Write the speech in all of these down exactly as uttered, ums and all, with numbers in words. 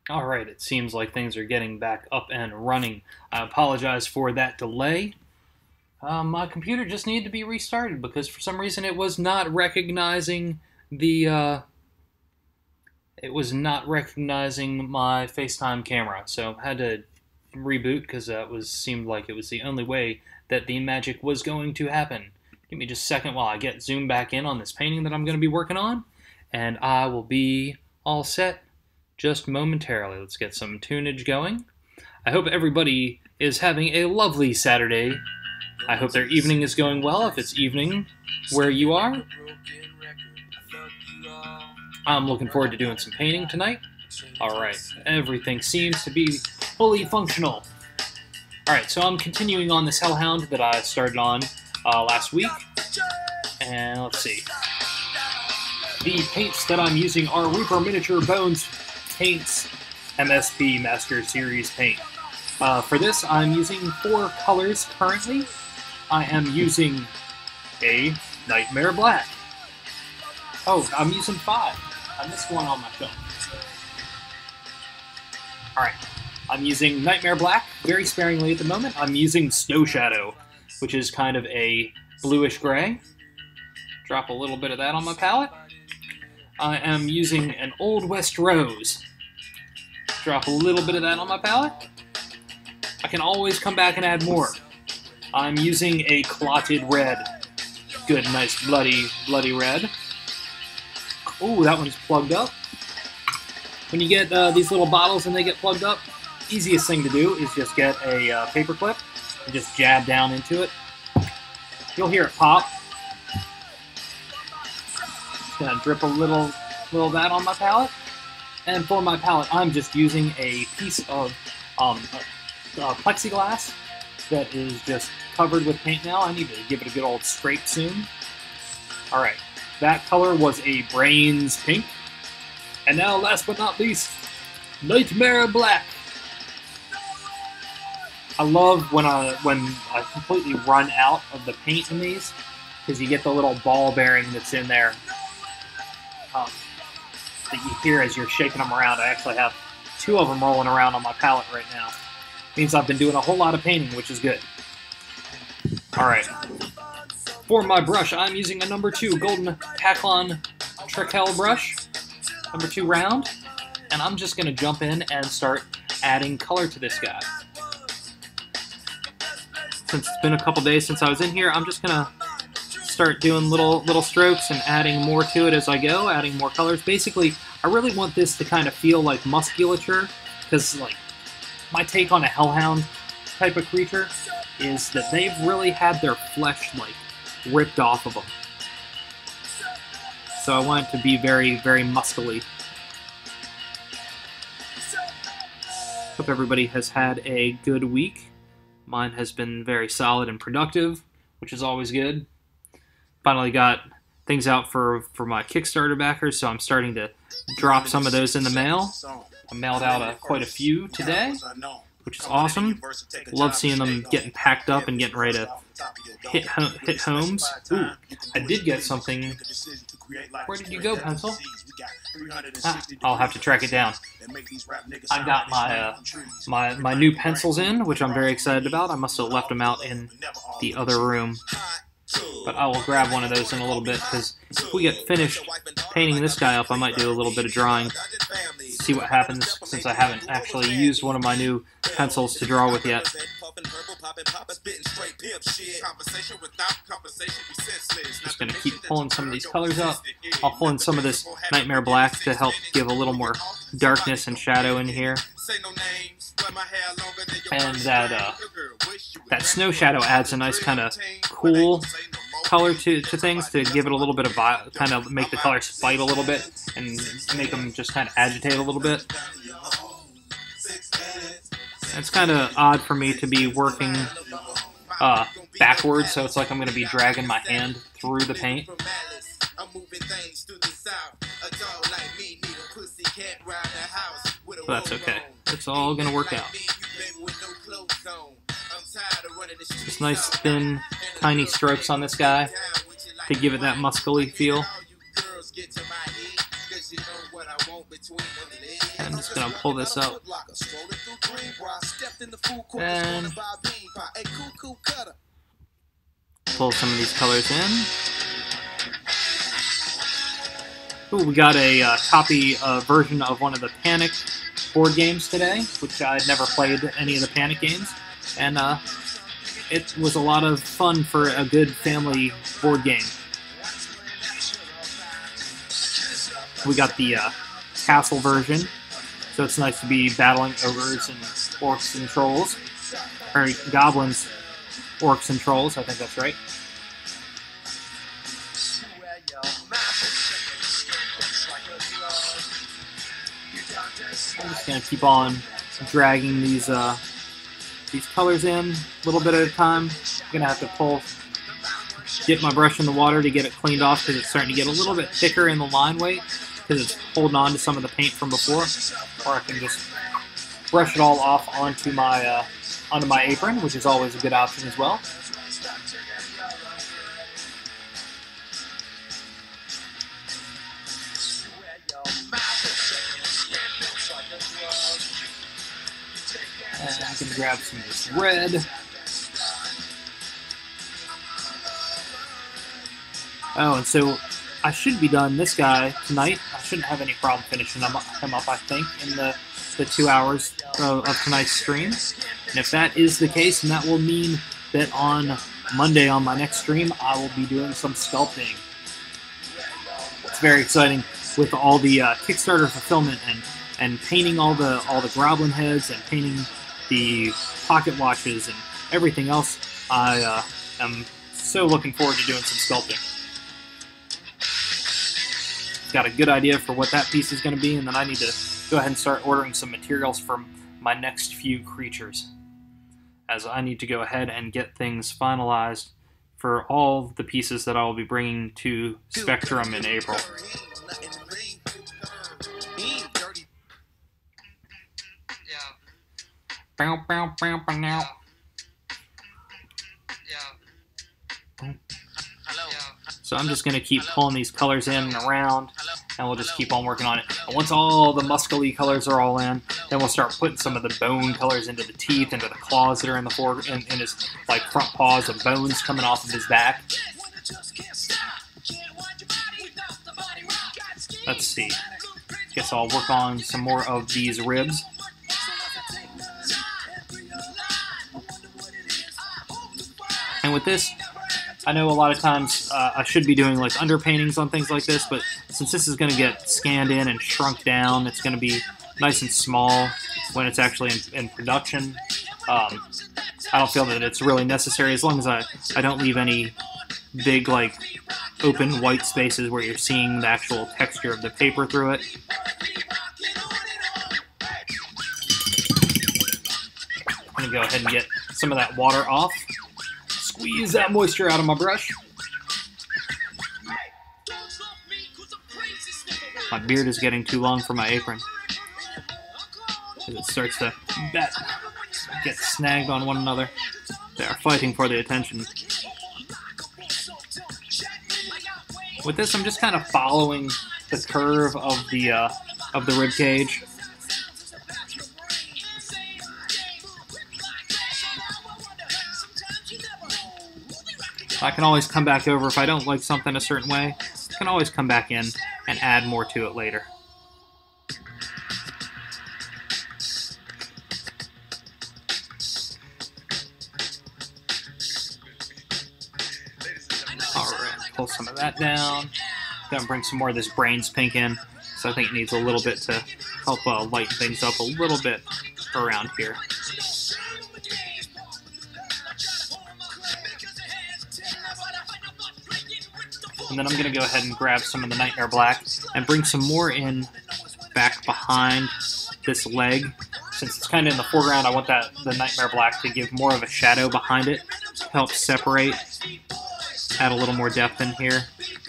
Alright, it seems like things are getting back up and running. I apologize for that delay. Uh, my computer just needed to be restarted because for some reason it was not recognizing the, uh, it was not recognizing my FaceTime camera. So I had to reboot because that was seemed like it was the only way that the magic was going to happen. Give me just a second while I get zoomed back in on this painting that I'm going to be working on, and I will be all set just momentarily. Let's get some tunage going. I hope everybody is having a lovely Saturday. I hope their evening is going well, if it's evening where you are. I'm looking forward to doing some painting tonight. Alright, everything seems to be fully functional. Alright, so I'm continuing on this Hellhound that I started on uh, last week. And let's see. The paints that I'm using are Reaper Miniature Bones Paints M S P Master Series paint. Uh, for this, I'm using four colors currently. I am using a Nightmare Black. Oh, I'm using five. I missed one on my film. Alright, I'm using Nightmare Black very sparingly at the moment. I'm using Snow Shadow, which is kind of a bluish gray. Drop a little bit of that on my palette. I am using an Old West Rose. Drop a little bit of that on my palette. I can always come back and add more. I'm using a Clotted Red. Good, nice, bloody, bloody red. Ooh, that one's plugged up. When you get uh, these little bottles and they get plugged up, easiest thing to do is just get a uh, paper clip and just jab down into it. You'll hear it pop. Just gonna drip a little, little of that on my palette. And for my palette, I'm just using a piece of um, uh, plexiglass that is just covered with paint now. I need to give it a good old scrape soon. Alright, that color was a Brains Pink. And now, last but not least, Nightmare Black. I love when I, when I completely run out of the paint in these, because you get the little ball bearing that's in there. Um, that you hear as you're shaking them around. I actually have two of them rolling around on my palette right now. Means I've been doing a whole lot of painting, which is good. Alright. For my brush, I'm using a number two Golden Taklon Trekell brush. Number two round. And I'm just going to jump in and start adding color to this guy. Since it's been a couple days since I was in here, I'm just going to start doing little little strokes and adding more to it as I go, adding more colors. Basically, I really want this to kind of feel like musculature, because like my take on a Hellhound type of creature is that they've really had their flesh like ripped off of them. So I want it to be very, very muscly. Hope everybody has had a good week. Mine has been very solid and productive, which is always good. Finally got things out for, for my Kickstarter backers, so I'm starting to drop some of those in the mail. I mailed out a, quite a few today, which is awesome. Love seeing them getting packed up and getting ready to hit, ho hit homes. Ooh, I did get something. Where did you go, pencil? Ah, I'll have to track it down. I got my, uh, my, my new pencils in, which I'm very excited about. I must have left them out in the other room. But I will grab one of those in a little bit, because if we get finished painting this guy up, I might do a little bit of drawing. See what happens, since I haven't actually used one of my new pencils to draw with yet. Just going to keep pulling some of these colors up. I'll pull in some of this Nightmare Black to help give a little more darkness and shadow in here. And that uh, that Snow Shadow adds a nice kind of cool color to, to things to give it a little bit of kind of make the colors fight a little bit and make them just kind of agitate a little bit. It's kind of odd for me to be working uh, backwards, so it's like I'm going to be dragging my hand through the paint. But that's okay. It's all going to work out. Just nice, thin, tiny strokes on this guy to give it that muscly feel. And I'm just gonna pull this up and pull some of these colors in. Ooh, we got a uh, copy uh, version of one of the Panic board games today, which I'd never played any of the Panic games, and uh, it was a lot of fun for a good family board game. We got the uh, castle version, so it's nice to be battling ogres and orcs and trolls, or goblins, orcs and trolls, I think that's right. I'm just gonna keep on dragging these uh, these colors in a little bit at a time. I'm gonna have to pull, dip my brush in the water to get it cleaned off because it's starting to get a little bit thicker in the line weight because it's holding on to some of the paint from before. Or I can just brush it all off onto my uh, onto my apron, which is always a good option as well. And I'm going to grab some of this red. Oh, and so I should be done this guy tonight. I shouldn't have any problem finishing him up, him up I think, in the, the two hours of, of tonight's stream. And if that is the case, then that will mean that on Monday on my next stream, I will be doing some sculpting. It's very exciting with all the uh, Kickstarter fulfillment and, and painting all the, all the goblin heads and painting the pocket watches and everything else. I uh, am so looking forward to doing some sculpting. Got a good idea for what that piece is going to be, and then I need to go ahead and start ordering some materials for my next few creatures, as I need to go ahead and get things finalized for all the pieces that I will be bringing to Spectrum in April. Bow, bow, bow, bow, now. So I'm just going to keep pulling these colors in and around, and we'll just keep on working on it. And once all the muscly colors are all in, then we'll start putting some of the bone colors into the teeth, into the claws that are in the fore, in, in his like front paws, the bones coming off of his back. Let's see. Guess I'll work on some more of these ribs. And with this, I know a lot of times uh, I should be doing like underpaintings on things like this, but since this is going to get scanned in and shrunk down, it's going to be nice and small when it's actually in, in production. Um, I don't feel that it's really necessary as long as I, I don't leave any big like open white spaces where you're seeing the actual texture of the paper through it. I'm going to go ahead and get some of that water off. Squeeze that moisture out of my brush. My beard is getting too long for my apron, as it starts to bet, get snagged on one another. They are fighting for the attention. With this, I'm just kind of following the curve of the uh, of the rib cage. I can always come back over if I don't like something a certain way. I can always come back in and add more to it later. Alright, pull some of that down. Gonna bring some more of this brains pink in. So I think it needs a little bit to help uh, lighten things up a little bit around here. And then I'm going to go ahead and grab some of the Nightmare Black and bring some more in back behind this leg. Since it's kind of in the foreground, I want that the Nightmare Black to give more of a shadow behind it, help separate, add a little more depth in here.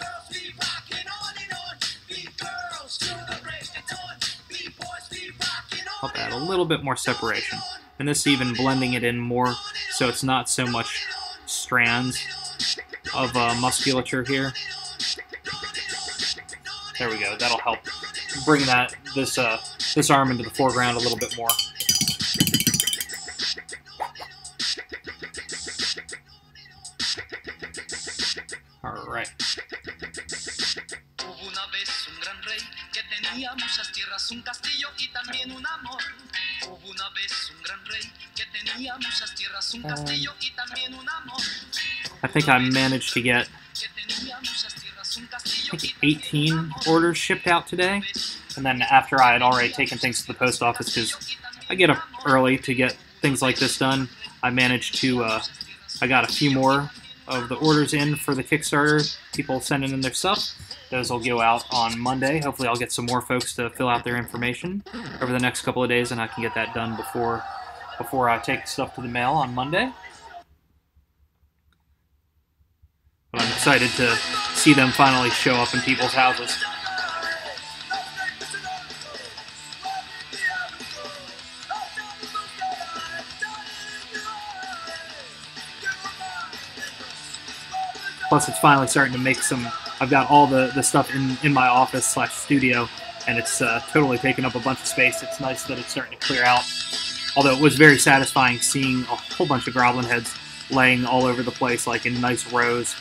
Help add a little bit more separation. And this even blending it in more so it's not so much strands of uh, musculature here. There we go. That'll help bring that this uh, this arm into the foreground a little bit more. All right. I think I managed to get I think eighteen orders shipped out today, and then after I had already taken things to the post office, because I get up early to get things like this done, I managed to, uh, I got a few more of the orders in for the Kickstarter, people sending in their stuff. Those will go out on Monday. Hopefully I'll get some more folks to fill out their information over the next couple of days, and I can get that done before, before I take stuff to the mail on Monday. But I'm excited to see them finally show up in people's houses. Plus, it's finally starting to make some... I've got all the, the stuff in, in my office slash studio, and it's uh, totally taken up a bunch of space. It's nice that it's starting to clear out. Although it was very satisfying seeing a whole bunch of goblin heads laying all over the place, like in nice rows.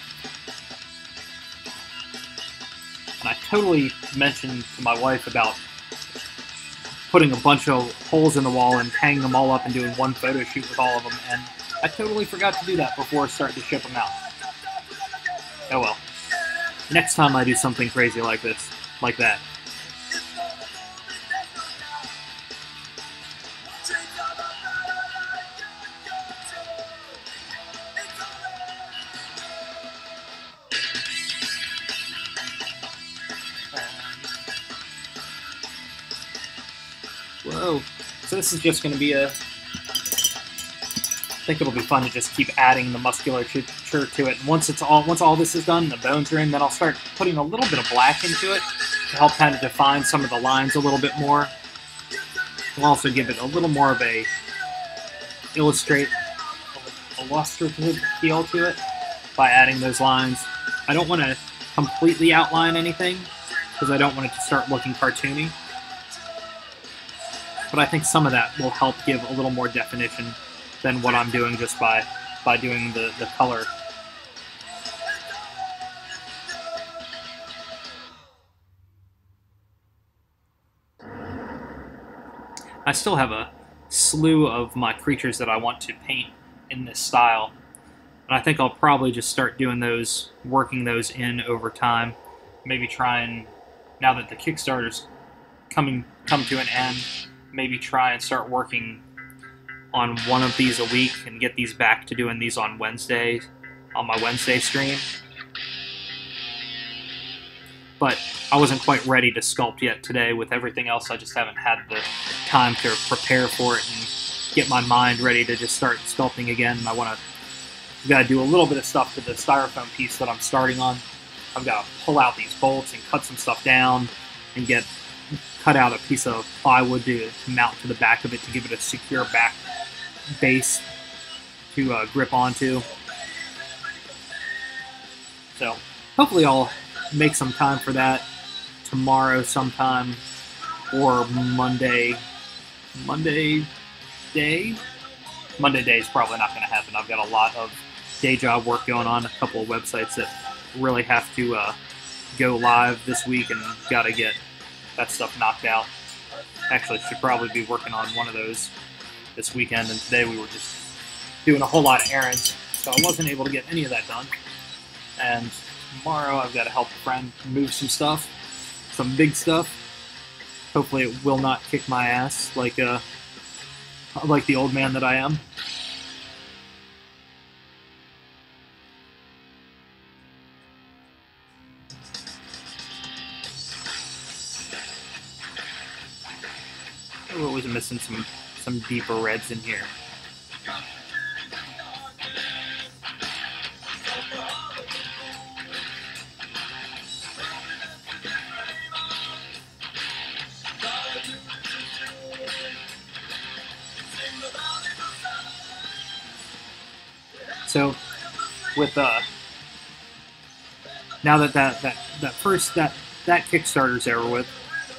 And I totally mentioned to my wife about putting a bunch of holes in the wall and hanging them all up and doing one photo shoot with all of them, and I totally forgot to do that before starting to ship them out. Oh well. Next time I do something crazy like this, like that. Whoa. So this is just going to be a... I think it'll be fun to just keep adding the musculature to it. And once it's all, once all this is done, the bones are in, then I'll start putting a little bit of black into it to help kind of define some of the lines a little bit more. We'll also give it a little more of a illustrate, illustrative feel to it by adding those lines. I don't want to completely outline anything because I don't want it to start looking cartoony. But I think some of that will help give a little more definition than what I'm doing just by, by doing the, the color. I still have a slew of my creatures that I want to paint in this style. And I think I'll probably just start doing those, working those in over time. Maybe try and, now that the Kickstarter's coming come to an end, maybe try and start working on one of these a week and get these back to doing these on Wednesday, on my Wednesday stream. But I wasn't quite ready to sculpt yet today with everything else. I just haven't had the time to prepare for it and get my mind ready to just start sculpting again. And I want to, I've got to do a little bit of stuff to the styrofoam piece that I'm starting on. I've got to pull out these bolts and cut some stuff down and get cut out a piece of plywood to, to mount to the back of it to give it a secure back base to uh, grip onto. So hopefully I'll make some time for that tomorrow sometime or Monday. Monday day? Monday day is probably not going to happen. I've got a lot of day job work going on, a couple of websites that really have to uh, go live this week and got to get that stuff knocked out. Actually, should probably be working on one of those this weekend, and today we were just doing a whole lot of errands, so I wasn't able to get any of that done. And tomorrow I've got to help a friend move some stuff, some big stuff. Hopefully it will not kick my ass like uh, like the old man that I am. We're always missing some some deeper reds in here. So, with uh, now that that that that first that that Kickstarter's over with,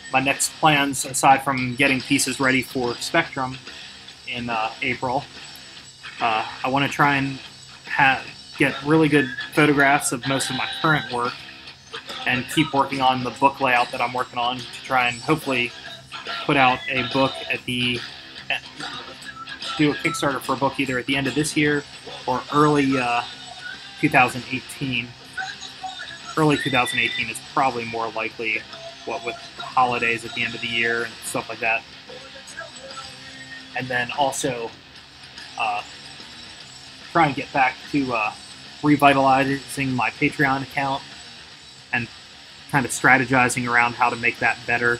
my next plans, aside from getting pieces ready for Spectrum in uh, April, uh, I want to try and have, get really good photographs of most of my current work and keep working on the book layout that I'm working on to try and hopefully put out a book at the do a Kickstarter for a book either at the end of this year or early uh, two thousand eighteen. Early two thousand eighteen is probably more likely, what with holidays at the end of the year and stuff like that. And then also uh, try and get back to uh, revitalizing my Patreon account and kind of strategizing around how to make that better,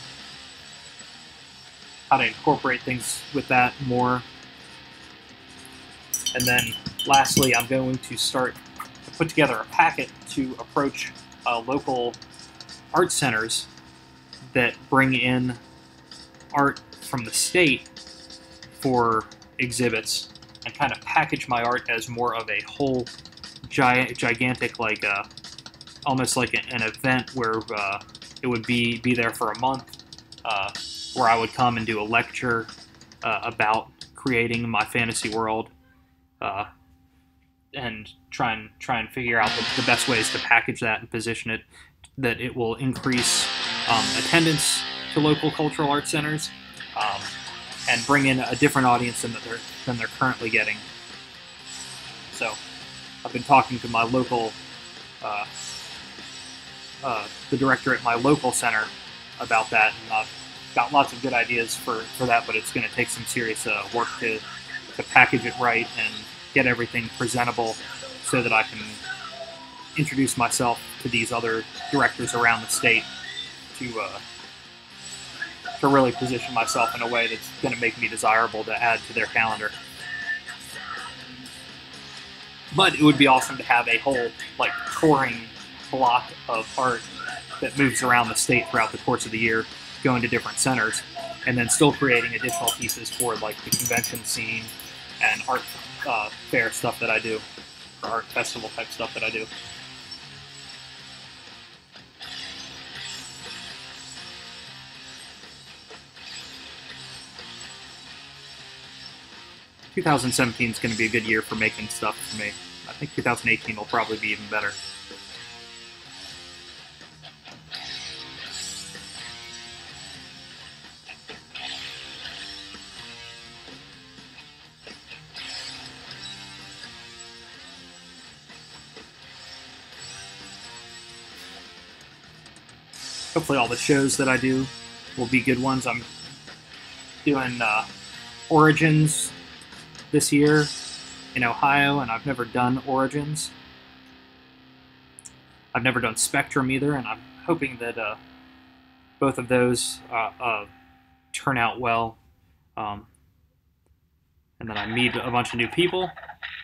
how to incorporate things with that more. And then lastly, I'm going to start to put together a packet to approach uh, local art centers that bring in art from the state for exhibits and kind of package my art as more of a whole giant, gigantic, like uh, almost like an event where uh, it would be be there for a month, uh, where I would come and do a lecture uh, about creating my fantasy world, uh, and try and try and figure out the, the best ways to package that and position it that it will increase um, attendance to local cultural arts centers, um, and bring in a different audience than they're than they're currently getting. So, I've been talking to my local, uh, uh, the director at my local center about that, and I've got lots of good ideas for, for that, but it's going to take some serious uh, work to, to package it right and get everything presentable so that I can introduce myself to these other directors around the state to uh, to really position myself in a way that's going to make me desirable to add to their calendar. But it would be awesome to have a whole, like, touring block of art that moves around the state throughout the course of the year, going to different centers, and then still creating additional pieces for, like, the convention scene and art uh, fair stuff that I do, or art festival type stuff that I do. two thousand seventeen is going to be a good year for making stuff for me. I think two thousand eighteen will probably be even better. Hopefully all the shows that I do will be good ones. I'm doing uh, Origins this year in Ohio, and I've never done Origins. I've never done Spectrum either, and I'm hoping that uh, both of those uh, uh, turn out well. Um, and then I meet a bunch of new people.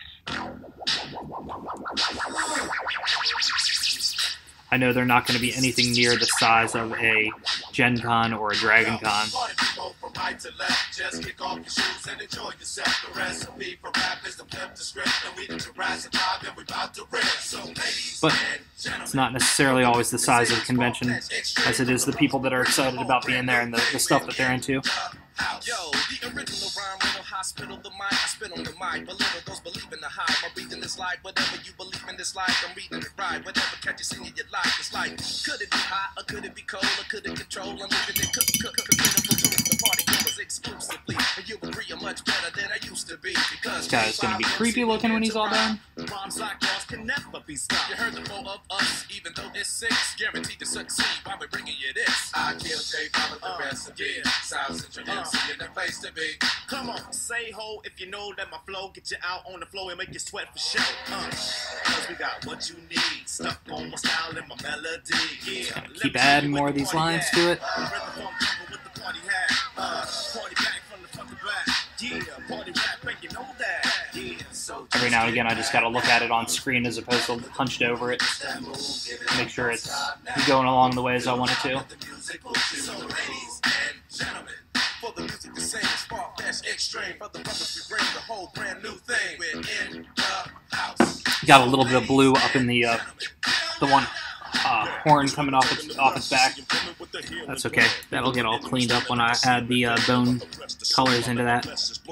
I know they're not going to be anything near the size of a Gen Con or a Dragon Con. But it's not necessarily always the size of the convention as it is the people that are excited about being there and the, the stuff that they're into. Yo, the original rhyme, rental hospital, the mind, I spit on the mic, but little those believe in the hype. I'm reading this life, whatever you believe in this life, I'm reading it right. Whatever catches in your life, it's like, could it be hot, or could it be cold, or could it control? I'm living it, cook, cook, cook, the party goers exclusively, and you agree I'm much better than I used to be, because this guy's gonna be creepy looking when he's all done. Rhymes like yours can never be stopped. You heard the four of us, even though it's six, guaranteed to succeed while we're bringing you this. I killed Jay, follow the recipe, South Central M C in the place to be. Come on, say ho if you know that my flow get you out on the floor and make you sweat for show. Uh, Cause we got what you need, stuck on my style and my melody. Yeah, keep adding more of these lines to it. Every now and again, I just gotta look at it on screen as opposed to hunched over it. Make sure it's going along the way as I want it to. For the music to sing, spark, dash, extreme. For the brothers, we bring the whole brand new thing. We're in the house. Got a little bit of blue up in the uh, the one uh, horn coming off its off its back. That's okay. That'll get all cleaned up when I add the uh, bone colors into that.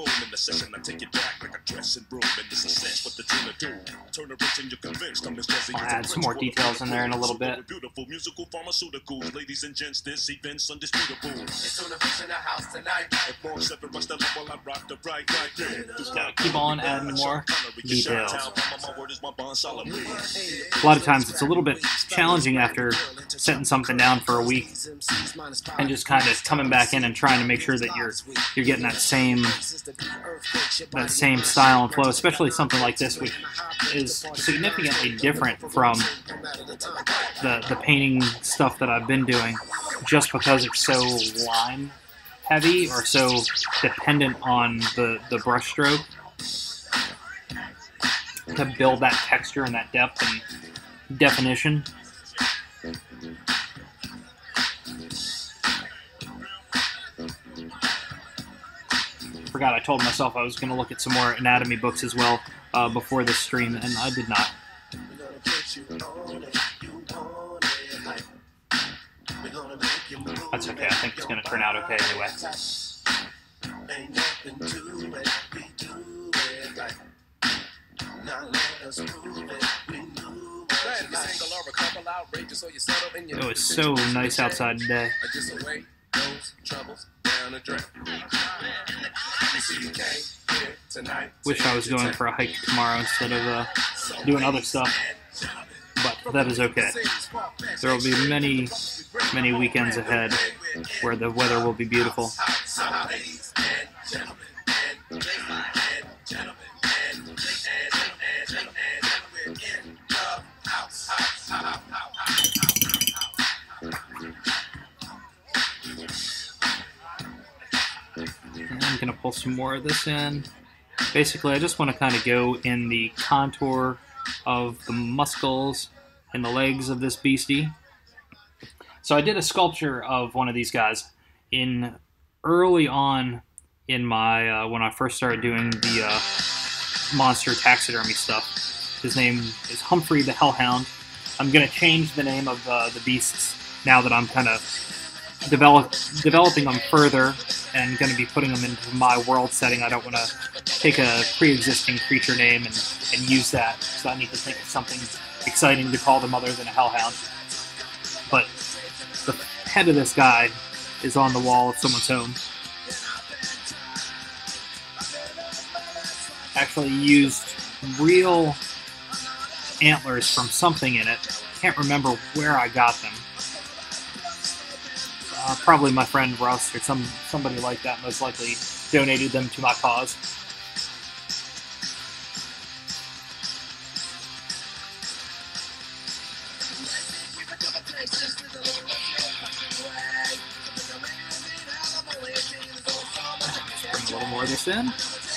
I'll add some more details in there in a little bit. Just gotta keep on adding more details. A lot of times it's a little bit challenging after setting something down for a week and just kind of coming back in and trying to make sure that you're you're getting that same that same style and flow, especially something like this, which is significantly different from the the painting stuff that I've been doing, just because it's so line heavy or so dependent on the the brush stroke to build that texture and that depth and definition. Forgot I told myself I was going to look at some more anatomy books as well uh, before this stream, and I did not. That's okay. I think it's going to turn out okay anyway. It was so nice outside today. Wish I was going for a hike tomorrow instead of uh, doing other stuff, but that is okay. There will be many, many weekends ahead where the weather will be beautiful. I'm going to pull some more of this in. Basically, I just want to kind of go in the contour of the muscles and the legs of this beastie. So I did a sculpture of one of these guys in early on in my, uh, when I first started doing the uh, monster taxidermy stuff. His name is Humphrey the Hellhound. I'm going to change the name of uh, the beasts now that I'm kind of develop, developing them further and going to be putting them into my world setting. I don't want to take a pre-existing creature name and, and use that, so I need to think of something exciting to call them other than a Hellhound. But the head of this guy is on the wall of someone's home. Actually used real antlers from something in it. Can't remember where I got them. Uh, probably my friend Russ or some somebody like that most likely donated them to my cause. Bring a little more of this in.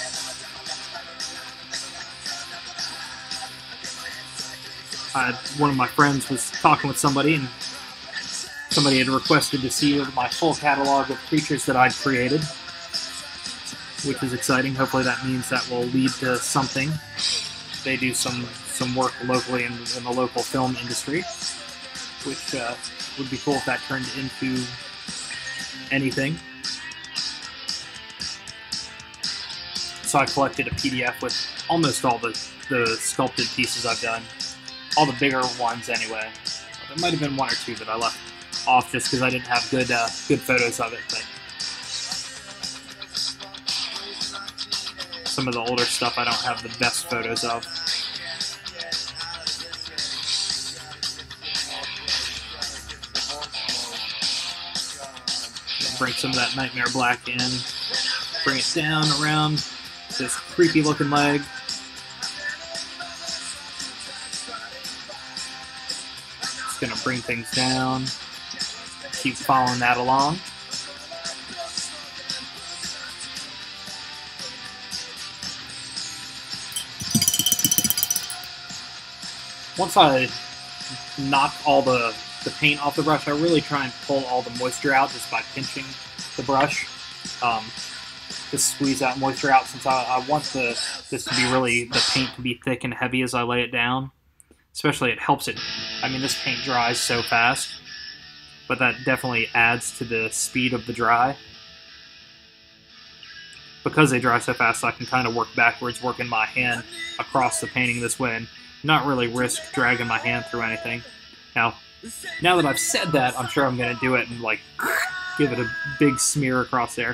Uh, one of my friends was talking with somebody, and somebody had requested to see my full catalog of creatures that I'd created, which is exciting. Hopefully that means that will lead to something. They do some, some work locally in, in the local film industry, which uh, would be cool if that turned into anything. So I collected a P D F with almost all the, the sculpted pieces I've done. All the bigger ones anyway. There might have been one or two that I left off just because I didn't have good uh, good photos of it. But some of the older stuff I don't have the best photos of. Bring some of that Nightmare Black in. Bring it down around this creepy looking leg. Going to bring things down, keep following that along. Once I knock all the, the paint off the brush, I really try and pull all the moisture out just by pinching the brush. Um, just squeeze that moisture out, since I, I want the this to be really, the paint to be thick and heavy as I lay it down. Especially, it helps it. I mean, this paint dries so fast but that definitely adds to the speed of the dry. Because they dry so fast, I can kind of work backwards, working my hand across the painting this way, and not really risk dragging my hand through anything. Now, now that I've said that, I'm sure I'm going to do it and, like, give it a big smear across there.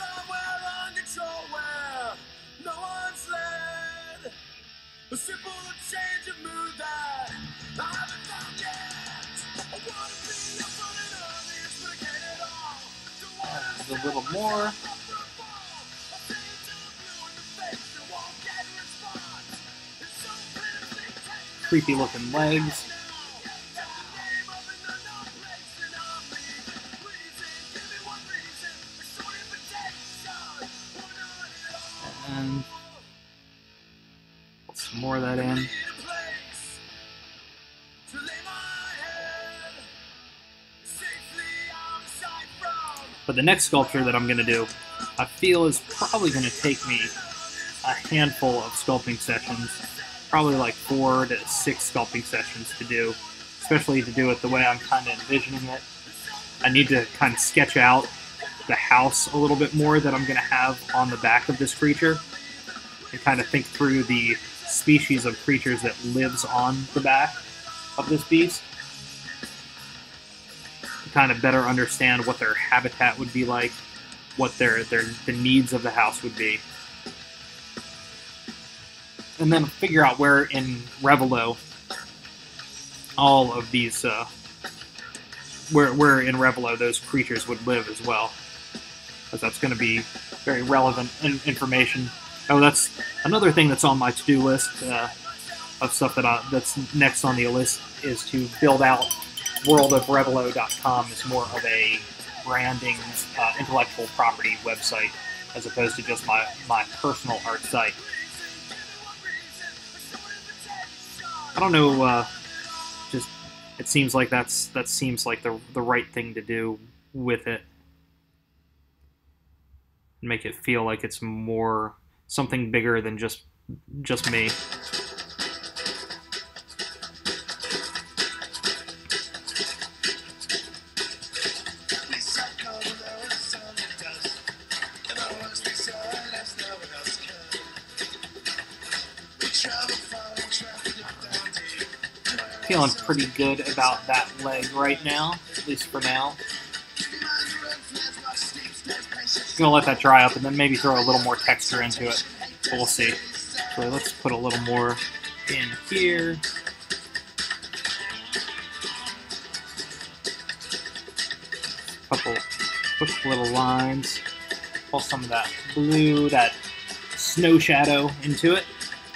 A little more. Creepy looking legs. And put some more of that in. But the next sculpture that I'm going to do, I feel is probably going to take me a handful of sculpting sessions. Probably like four to six sculpting sessions to do, especially to do it the way I'm kind of envisioning it. I need to kind of sketch out the house a little bit more that I'm going to have on the back of this creature, and kind of think through the species of creatures that lives on the back of this beast, to kind of better understand what their habitat would be like, what their, their the needs of the house would be. And then figure out where in Revilo all of these, uh, where, where in Revilo those creatures would live as well. Because that's going to be very relevant in information. Oh, that's another thing that's on my to-do list uh, of stuff that I, that's next on the list, is to build out world of revilo dot com as more of a branding, uh, intellectual property website, as opposed to just my, my personal art site. I don't know, uh, just, it seems like that's, that seems like the, the right thing to do with it. Make it feel like it's more, something bigger than just, just me. Feeling pretty good about that leg right now, at least for now. Gonna let that dry up and then maybe throw a little more texture into it. But we'll see. So let's put a little more in here. A couple quick little lines. Pull some of that blue, that snow shadow into it.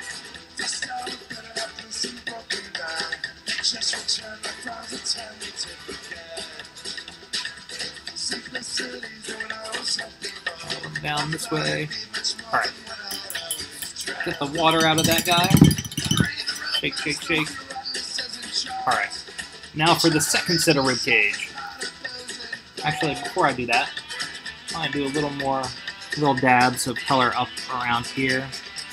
Down this way. Alright. Get the water out of that guy. Shake, shake, shake. Alright. Now for the second set of ribcage. Actually, before I do that, I want to do a little more, little dabs of color up around here.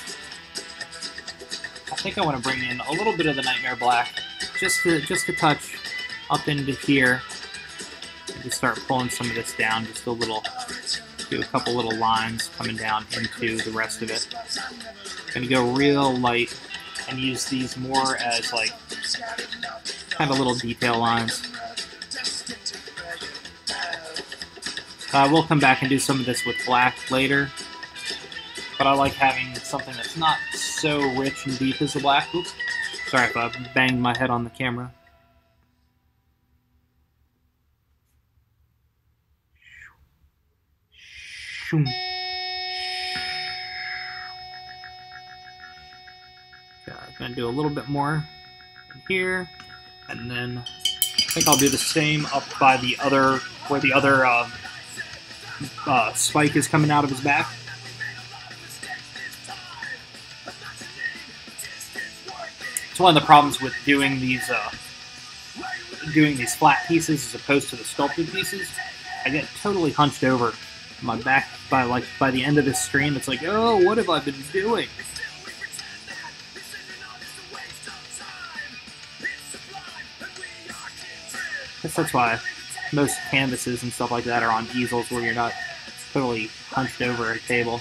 I think I want to bring in a little bit of the Nightmare Black, just to, just to touch up into here. And just start pulling some of this down, just a little. Do a couple little lines coming down into the rest of it. Gonna go real light and use these more as like kind of little detail lines. I will come back and do some of this with black later, but I like having something that's not so rich and deep as the black. Oops. Sorry if I banged my head on the camera. Okay, I'm going to do a little bit more in here, and then I think I'll do the same up by the other, where the other uh, uh, spike is coming out of his back. It's one of the problems with doing these, uh, doing these flat pieces as opposed to the sculpted pieces. I get totally hunched over my back by like by the end of this stream. It's like, oh, what have I been doing? Guess that's why most canvases and stuff like that are on easels where you're not totally hunched over a table.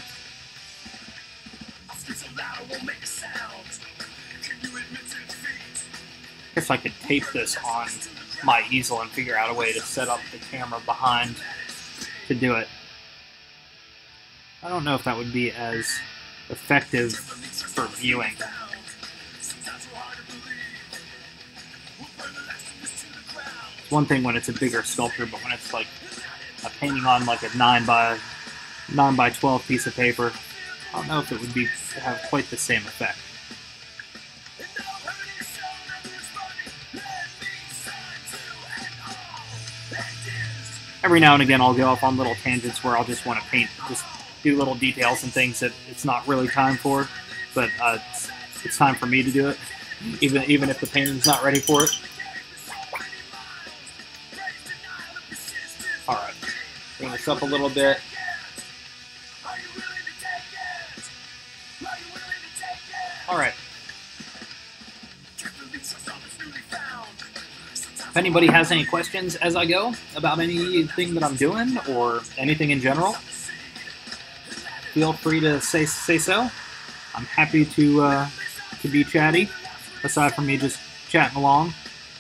I guess I could tape this on my easel and figure out a way to set up the camera behind to do it. I don't know if that would be as effective for viewing. It's one thing when it's a bigger sculpture, but when it's like a painting on like a nine by nine by twelve piece of paper, I don't know if it would be have quite the same effect. Every now and again I'll go off on little tangents where I'll just want to paint, just do little details and things that it's not really time for, but uh, it's, it's time for me to do it, even even if the painting's not ready for it. Alright, bring this up a little bit. Alright. If anybody has any questions as I go about anything that I'm doing or anything in general, feel free to say say so. I'm happy to uh, to be chatty, aside from me just chatting along.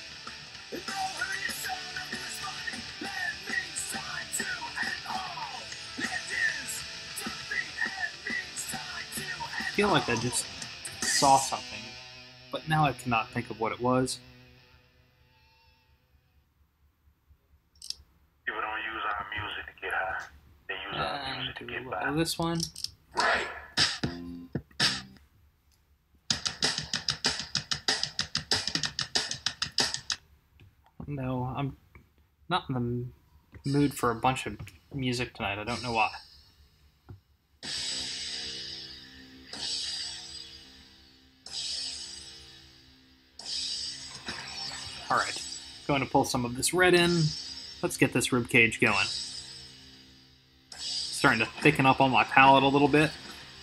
I feel like I just saw something, but now I cannot think of what it was. People don't use our music to get high. They use our Uh, music to do get a by. little of this one. Right. No, I'm not in the mood for a bunch of music tonight. I don't know why. Alright, going to pull some of this red in. Let's get this rib cage going. Starting to thicken up on my palette a little bit.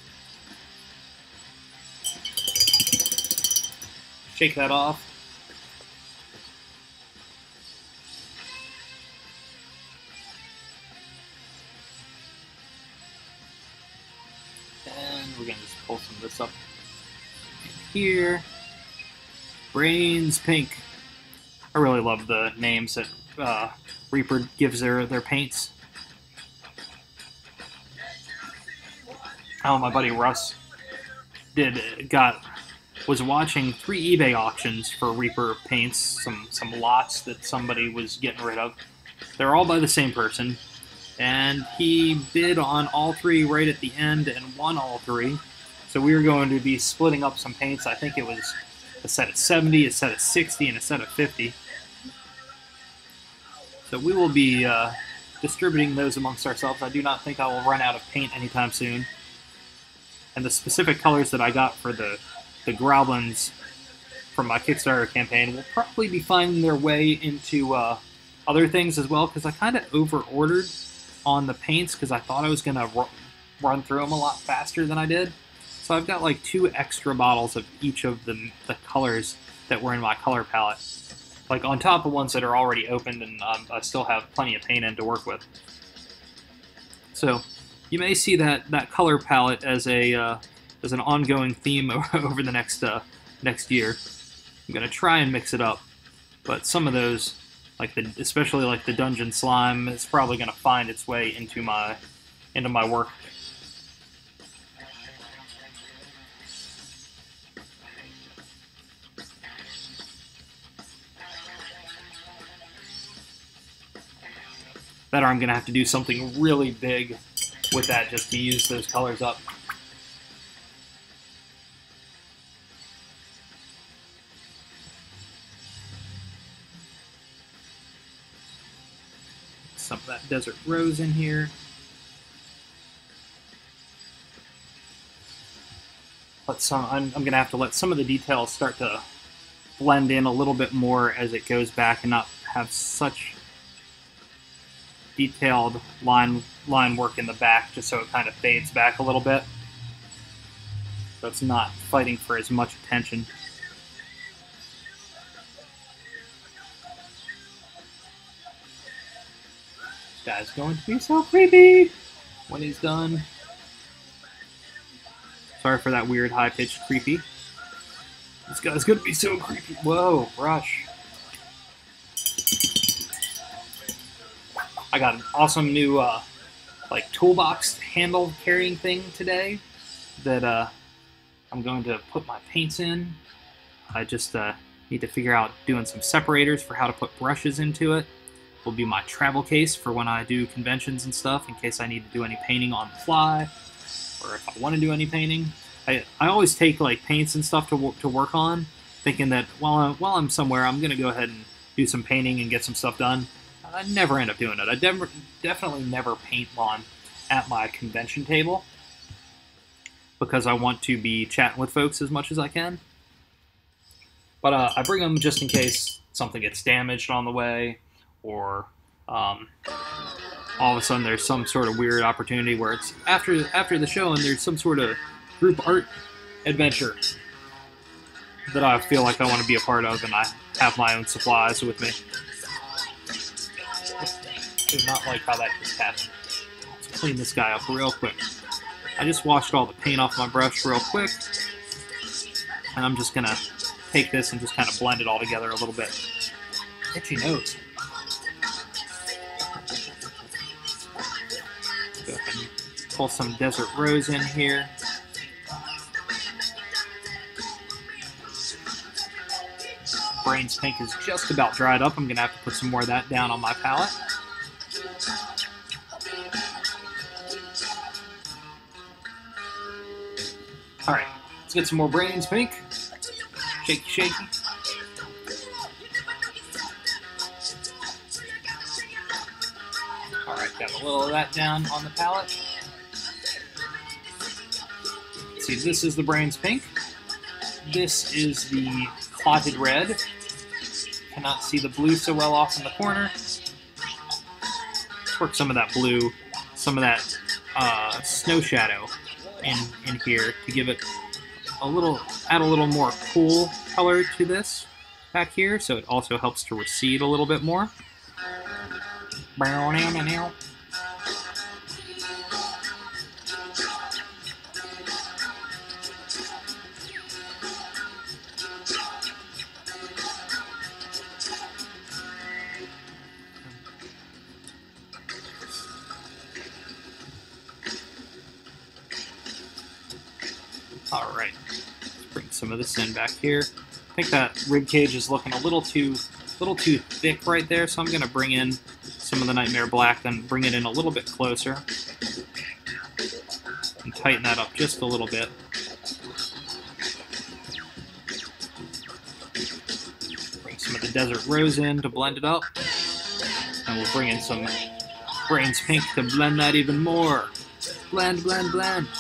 Shake that off. And we're going to just pull some of this up here. Brains Pink. I really love the names that uh, Reaper gives their, their paints. Oh, my buddy Russ did got was watching three eBay auctions for Reaper paints, some some lots that somebody was getting rid of. They're all by the same person, and he bid on all three right at the end and won all three. So we were going to be splitting up some paints. I think it was a set of seventy, a set of sixty, and a set of fifty. So we will be uh, distributing those amongst ourselves. I do not think I will run out of paint anytime soon. And the specific colors that I got for the, the Growlins from my Kickstarter campaign will probably be finding their way into uh, other things as well, because I kind of over-ordered on the paints because I thought I was going to run through them a lot faster than I did. So I've got like two extra bottles of each of the, the colors that were in my color palette. Like on top of ones that are already opened, and um, I still have plenty of paint in to work with. So you may see that, that color palette as a uh, as an ongoing theme over the next uh, next year. I'm gonna try and mix it up, but some of those, like the especially like the Dungeon Slime, is probably gonna find its way into my into my work. That or I'm gonna have to do something really big with that just to use those colors up. Some of that Desert Rose in here. Let some, I'm, I'm gonna have to let some of the details start to blend in a little bit more as it goes back and not have such detailed line line work in the back, just so it kind of fades back a little bit, so it's not fighting for as much attention. guy's going to be so creepy when he's done. Sorry for that weird high-pitched creepy. This guy's gonna be so creepy. Whoa, brush. I got an awesome new uh, like toolbox handle carrying thing today that uh, I'm going to put my paints in. I just uh, need to figure out doing some separators for how to put brushes into it. Will be my travel case for when I do conventions and stuff, in case I need to do any painting on the fly, or if I want to do any painting. I, I always take like paints and stuff to to work on, thinking that while I'm, while I'm somewhere, I'm gonna go ahead and do some painting and get some stuff done. I never end up doing it. I de definitely never paint on at my convention table because I want to be chatting with folks as much as I can. But uh, I bring them just in case something gets damaged on the way, or um, all of a sudden there's some sort of weird opportunity where it's after after the show and there's some sort of group art adventure that I feel like I want to be a part of, and I have my own supplies with me. I do not like how that just happened. Let's clean this guy up real quick. I just washed all the paint off my brush real quick, and I'm just gonna take this and just kind of blend it all together a little bit. Itchy nose. Go ahead and pull some Desert Rose in here. Brains Pink is just about dried up. I'm gonna have to put some more of that down on my palette. Alright, let's get some more Brains Pink. Shaky, shaky. Alright, got a little of that down on the palette. See, this is the Brains Pink. This is the Clotted Red. Cannot see the blue so well off in the corner. Let's work some of that blue, some of that uh, snow shadow in, in here to give it a little, add a little more cool color to this back here, so it also helps to recede a little bit more. Alright, let's bring some of this in back here. I think that rib cage is looking a little too little too thick right there, so I'm going to bring in some of the Nightmare Black, then bring it in a little bit closer. And tighten that up just a little bit. Bring some of the Desert Rose in to blend it up. And we'll bring in some Brains Pink to blend that even more. Blend, blend, blend.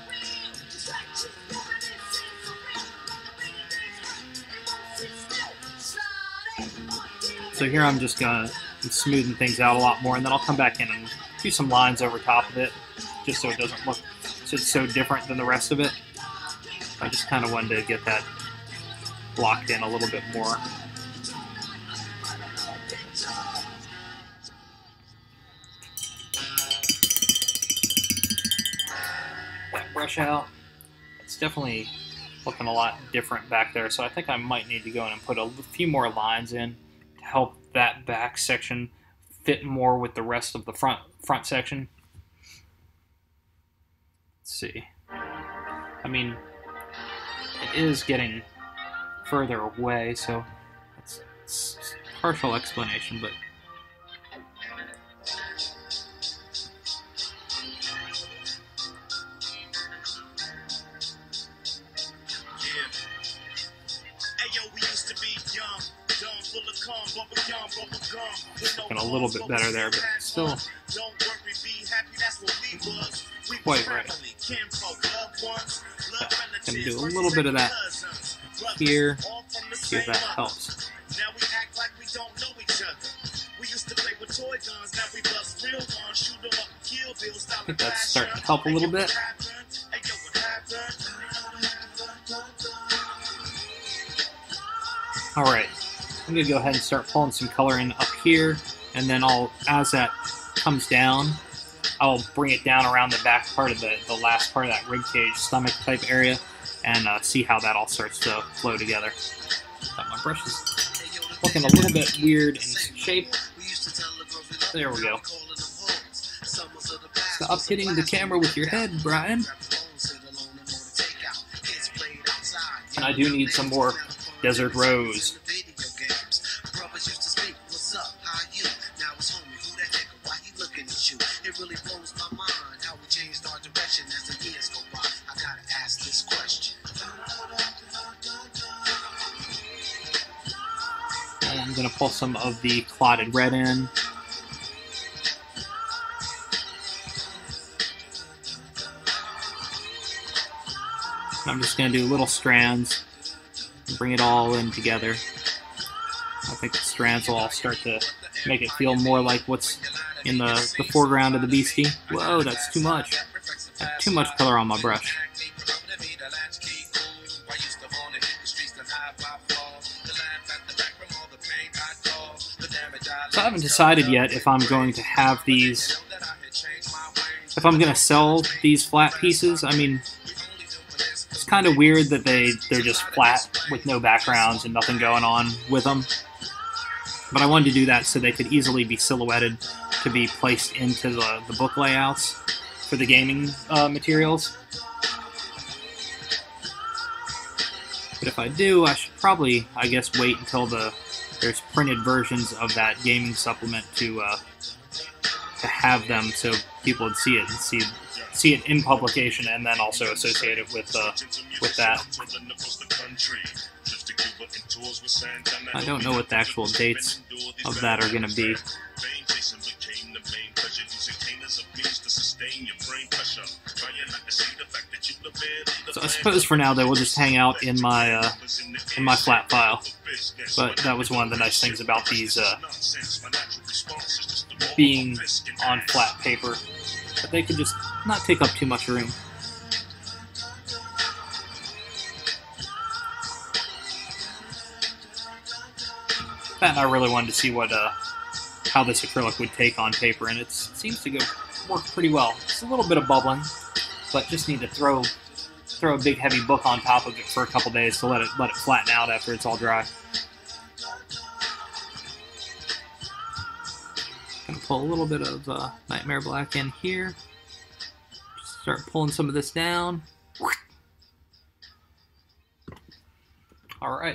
So here I'm just gonna smoothen things out a lot more, and then I'll come back in and do some lines over top of it, just so it doesn't look so it's so different than the rest of it. I just kind of wanted to get that blocked in a little bit more. That brush out. It's definitely looking a lot different back there, so I think I might need to go in and put a few more lines in to help that back section fit more with the rest of the front front section. Let's see. I mean, it is getting further away, so that's, that's partial explanation, but looking a little bit better there, but still quite right. So, gonna do a little bit of that here, see if that helps. I think that's starting to help a little bit. Alright, I'm going to go ahead and start pulling some color in up here, and then I'll, as that comes down, I'll bring it down around the back part of the, the last part of that rib cage, stomach type area, and uh, see how that all starts to flow together. Got my brushes looking a little bit weird in shape. There we go. Stop hitting the camera with your head, Brian. And I do need some more Desert Rose. It really blows my mind how we changed our direction as the years go by. I gotta ask this question. And I'm gonna pull some of the clotted red in. And I'm just gonna do little strands and bring it all in together. I think the strands will all start to make it feel more like what's in the, the foreground of the beastie. Whoa, that's too much. I have too much color on my brush. So I haven't decided yet if I'm going to have these, if I'm going to sell these flat pieces. I mean, it's kind of weird that they, they're just flat with no backgrounds and nothing going on with them. But I wanted to do that so they could easily be silhouetted to be placed into the, the book layouts for the gaming uh, materials. But if I do, I should probably, I guess, wait until the there's printed versions of that gaming supplement to uh, to have them so people would see it and see see it in publication and then also associate it with uh, with that. I don't know what the actual dates of that are going to be. So I suppose for now, though, we'll just hang out in my uh, in my flat file. But that was one of the nice things about these uh, being on flat paper, that they could just not take up too much room. That and I really wanted to see what uh, how this acrylic would take on paper, and it seems to go work pretty well. It's a little bit of bubbling, but just need to throw throw a big heavy book on top of it for a couple days to let it let it flatten out after it's all dry. Gonna pull a little bit of uh, Nightmare Black in here. Just start pulling some of this down. All right.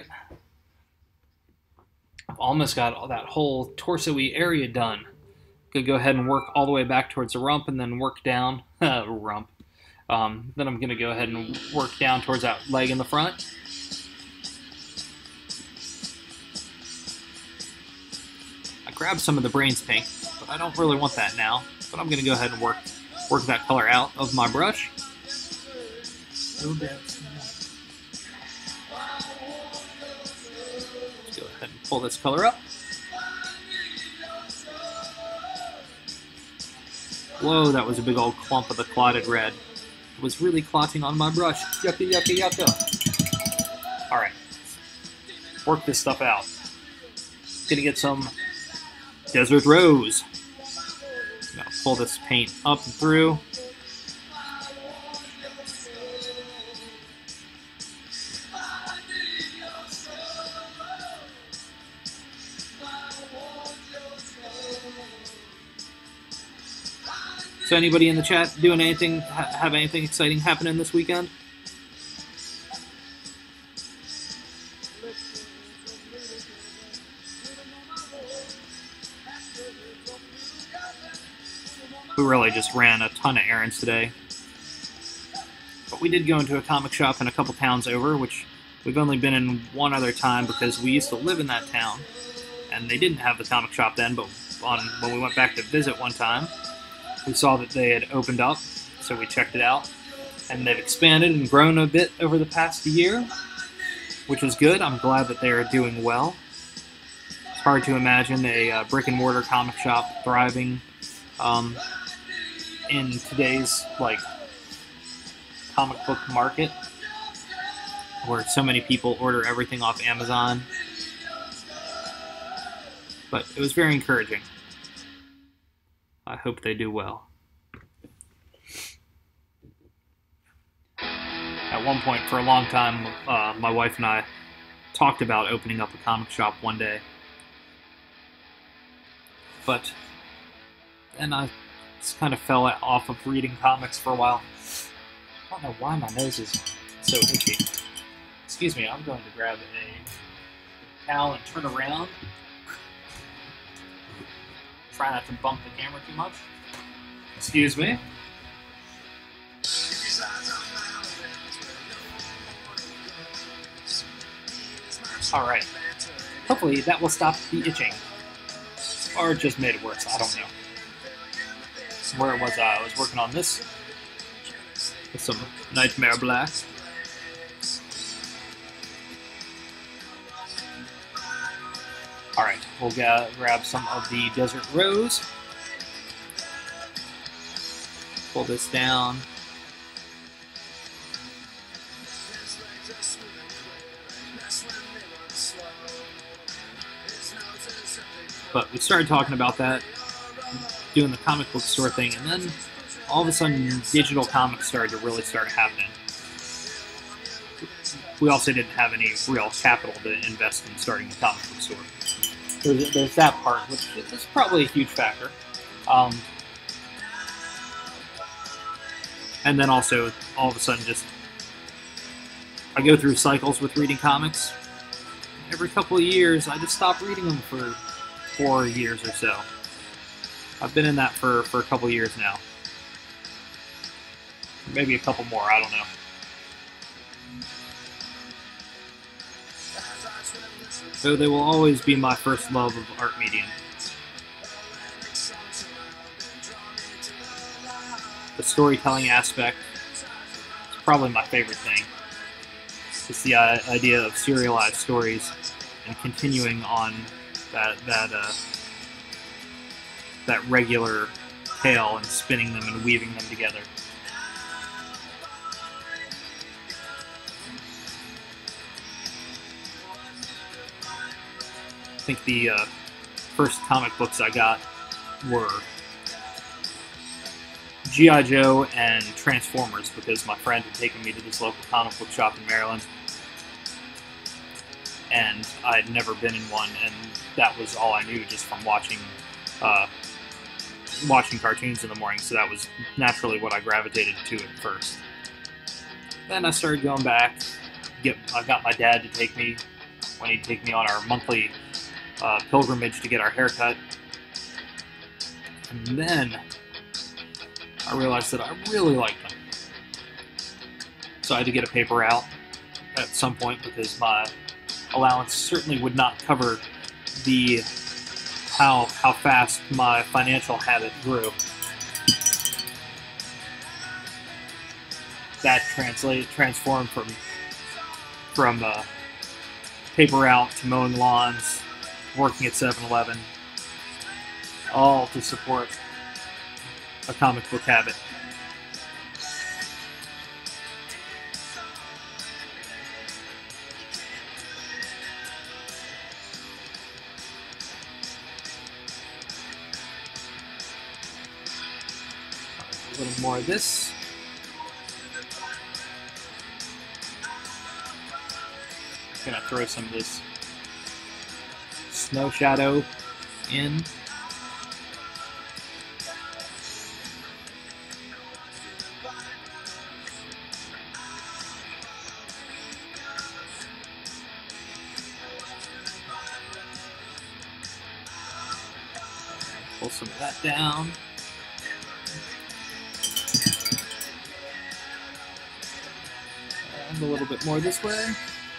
I've almost got all that whole torso-y area done. Gonna go ahead and work all the way back towards the rump and then work down. rump. Um, then I'm gonna go ahead and work down towards that leg in the front. I grabbed some of the brains pink, but I don't really want that now. But I'm gonna go ahead and work work that color out of my brush. Go ahead and pull this color up. Whoa, that was a big old clump of the clotted red. It was really clotting on my brush. Yucca, yucca, yucca. Alright. Work this stuff out. Gonna get some Desert Rose. Gonna pull this paint up and through. So anybody in the chat doing anything, ha have anything exciting happening this weekend? We really just ran a ton of errands today. But we did go into a comic shop in a couple towns over, which we've only been in one other time because we used to live in that town. And they didn't have the comic shop then, but on, when we went back to visit one time, we saw that they had opened up, so we checked it out. And they've expanded and grown a bit over the past year, which is good. I'm glad that they are doing well. It's hard to imagine a uh, brick-and-mortar comic shop thriving um, in today's like comic book market, where so many people order everything off Amazon. But it was very encouraging. I hope they do well. At one point, for a long time, uh, my wife and I talked about opening up a comic shop one day. But then I just kind of fell off of reading comics for a while. I don't know why my nose is so itchy. Excuse me, I'm going to grab a towel and turn around. Try not to bump the camera too much. Excuse me. Alright. Hopefully that will stop the itching. Or it just made it worse, I don't know. Where it was, uh, I was working on this. With some Nightmare Black. Alright, we'll ga grab some of the Desert Rose. Pull this down. But we started talking about that, doing the comic book store thing, and then all of a sudden digital comics started to really start happening. We also didn't have any real capital to invest in starting a comic book store. There's, there's that part, which is probably a huge factor. Um, and then also, all of a sudden, just I go through cycles with reading comics. Every couple of years, I just stop reading them for four years or so. I've been in that for, for a couple of years now. Maybe a couple more, I don't know. So they will always be my first love of art medium. The storytelling aspect is probably my favorite thing. It's the uh, idea of serialized stories and continuing on that that uh, that regular tale and spinning them and weaving them together. I think the uh, first comic books I got were G I Joe and Transformers, because my friend had taken me to this local comic book shop in Maryland, and I'd never been in one, and that was all I knew just from watching uh, watching cartoons in the morning, so that was naturally what I gravitated to at first. Then I started going back. Get, I got my dad to take me, when he'd take me on our monthly uh, pilgrimage to get our hair cut. And then I realized that I really liked them. So I had to get a paper out at some point, because my allowance certainly would not cover the how how fast my financial habit grew. That translate transformed from from uh, paper out to mowing lawns, working at seven eleven, all to support a comic book habit. A little more of this. Gonna throw some of this snow shadow in. Pull some of that down. And a little bit more this way.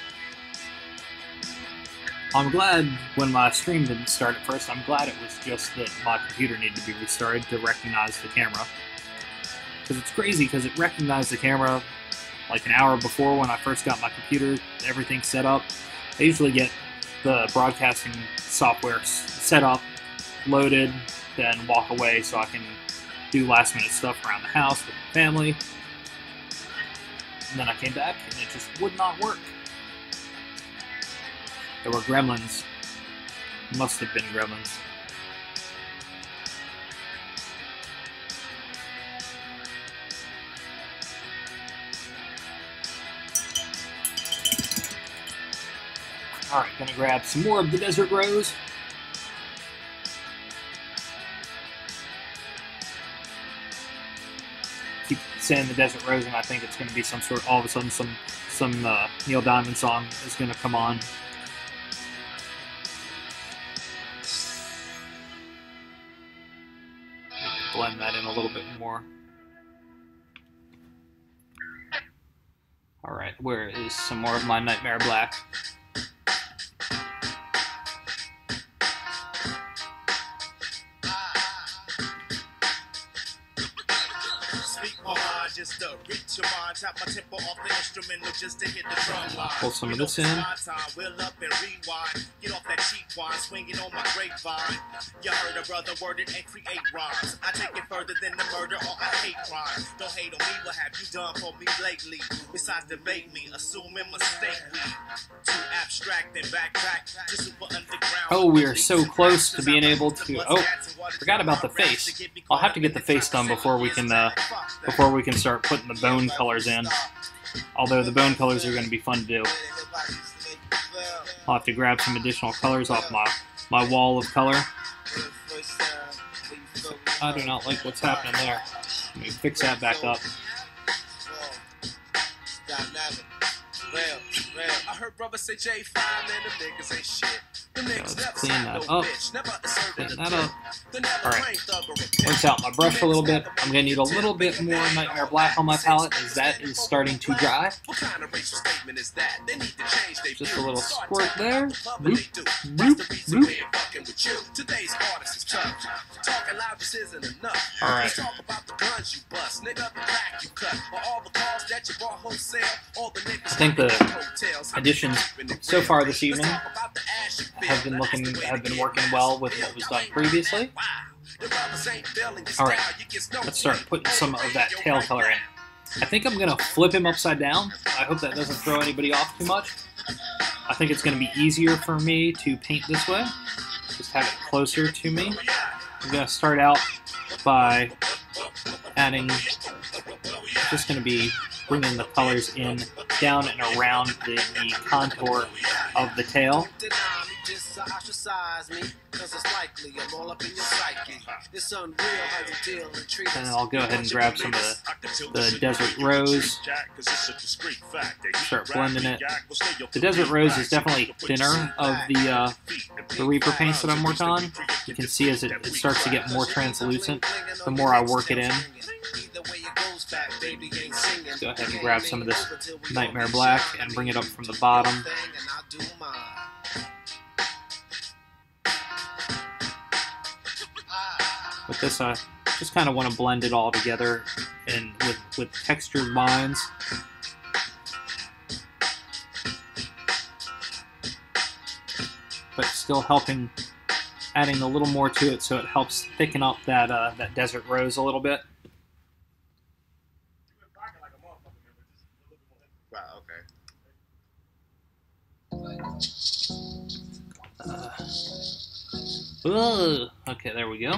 I'm glad when my stream didn't start at first, I'm glad it was just that my computer needed to be restarted to recognize the camera. Because it's crazy, because it recognized the camera like an hour before when I first got my computer, everything set up. I usually get the broadcasting software set up, loaded, then walk away so I can do last minute stuff around the house with the family. And then I came back and it just would not work. There were gremlins. Must have been gremlins. Alright, gonna grab some more of the Desert Rose. Keep saying the Desert Rose, and I think it's gonna be some sort. All of a sudden, some some uh, Neil Diamond song is gonna come on. Blend that in a little bit more. Alright, where is some more of my Nightmare Black? Just to reach your mind, tap my tempo off the instrumental just to hit the drum line. Pull some of this in. Wheel up and rewind. Get off that cheap wine, swinging on my grapevine. You heard a brother word it and create rhymes. I take it further than the murder or I hate crime. Don't hate on me, what have you done for me lately? Besides debate me, assuming mistake we too abstract and backtrack. Just super underground. Oh, we are so close to being able to. Oh, forgot about the face. I'll have to get the face done before we can uh, before we can start putting the bone colors in. Although the bone colors are going to be fun to do. I'll have to grab some additional colors off my my wall of color. I do not like what's happening there. Let me fix that back up. I heard brother say J five, man, the niggas ain't shit. Okay, let's clean that up. Clean that up. Alright. Rinse out my brush a little bit. I'm going to need a little bit more Nightmare Black on my palette as that is starting to dry. Just a little squirt there. Boop, boop, boop. Alright. I think the additions so far this evening have been looking have been working well with what was done previously. Alright, let's start putting some of that tail color in. I think I'm going to flip him upside down. I hope that doesn't throw anybody off too much. I think it's going to be easier for me to paint this way. Just have it closer to me. I'm going to start out by adding, just going to be bringing the colors in down and around the, the contour of the tail. And then I'll go ahead and grab some of the, the Desert Rose, start blending it. The Desert Rose is definitely thinner of the, uh, the Reaper paints that I'm working on. You can see as it, it starts to get more translucent, the more I work it in. Let's go ahead and grab some of this Nightmare Black and bring it up from the bottom. With this, I just kind of want to blend it all together and with, with textured lines. But still helping, adding a little more to it so it helps thicken up that, uh, that Desert Rose a little bit. Uh, ugh. Okay, there we go.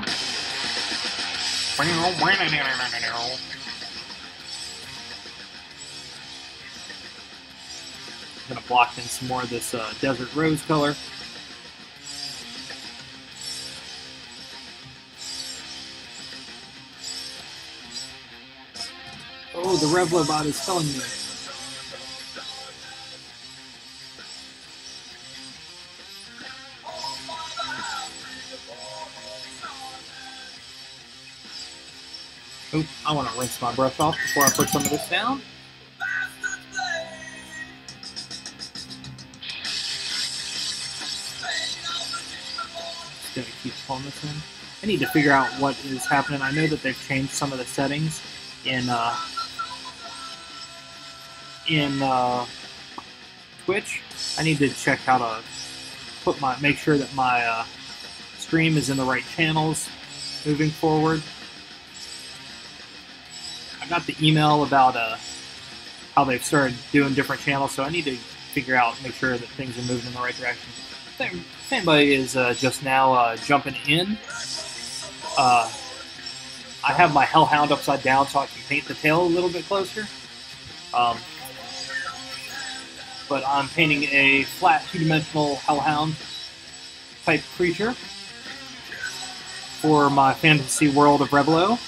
I'm gonna block in some more of this uh, Desert Rose color. Oh, the Revilo bot is telling me. Oop, I want to rinse my brush off before I put some of this down. Just gonna keep pulling this in. I need to figure out what is happening. I know that they've changed some of the settings in uh, in uh, Twitch. I need to check how to put my make sure that my uh, stream is in the right channels moving forward. I got the email about uh, how they've started doing different channels, so I need to figure out, make sure that things are moving in the right direction. If anybody is uh, just now uh, jumping in, uh, I have my Hellhound upside down so I can paint the tail a little bit closer. Um, but I'm painting a flat two-dimensional Hellhound type creature for my fantasy world of Revilo,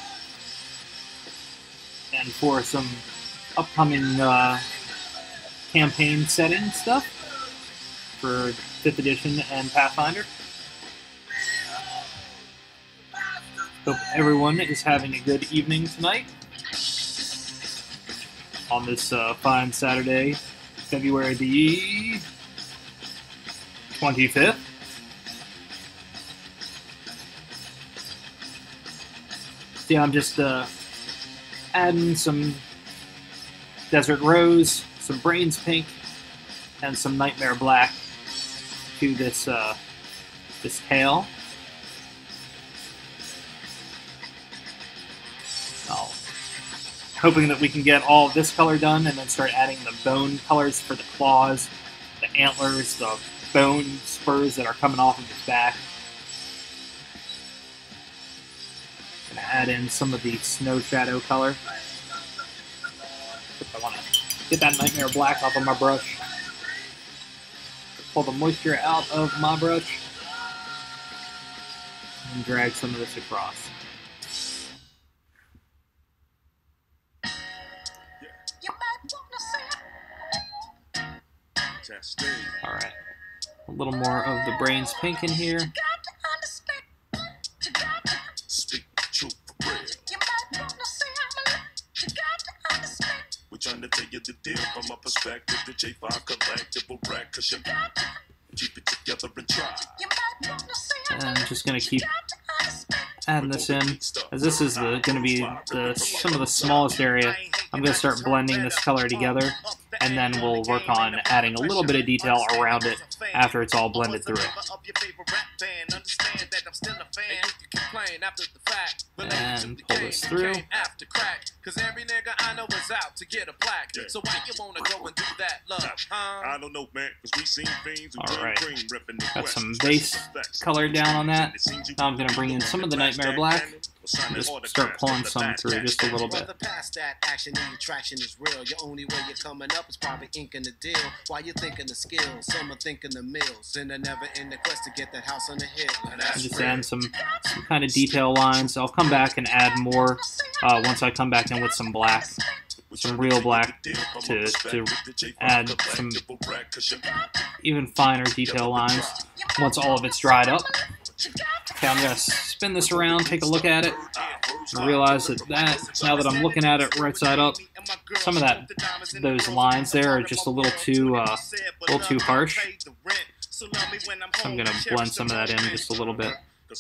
and for some upcoming uh, campaign setting stuff for fifth edition and Pathfinder. Hope everyone is having a good evening tonight on this uh, fine Saturday, February the twenty-fifth. Yeah, I'm just uh, adding some Desert Rose, some Brains Pink, and some Nightmare Black to this uh, this tail. Oh. Hoping that we can get all of this color done and then start adding the bone colors for the claws, the antlers, the bone spurs that are coming off of his back. Gonna add in some of the snow shadow color. If I want to get that Nightmare Black off of my brush. Pull the moisture out of my brush and drag some of this across. Alright, a little more of the Brains Pink in here. Trying to tell you the deal from my perspective. The J five collectible rack, cause you keep it together and try. And I'm just gonna keep adding this in, as this is the gonna be the some of the smallest area. I'm gonna start blending this color together, and then we'll work on adding a little bit of detail around it after it's all blended through. And pull this through. Cause every nigga I know is out to get a plaque. So why you wanna go and do that, love? Huh? I don't know, man, cause we seen things. Alright. Got some base color down on that. Now I'm gonna bring in some of the Nightmare Black. Just start pulling some through just a little bit. Past that action and attraction is real. Your only way you're coming up is probably inking the deal. While you're thinking the skills, some are thinking the mills. And they're never in the quest to get that house on the hill. And that's just add some, some kind of detail lines. I'll come back and add more uh, once I come back in with some black. Some real black to, to add some even finer detail lines once all of it's dried up. Okay, I'm going to spin this around, take a look at it, and realize that, that now that I'm looking at it right side up, some of that those lines there are just a little too uh, a little too harsh. So I'm going to blend some of that in just a little bit.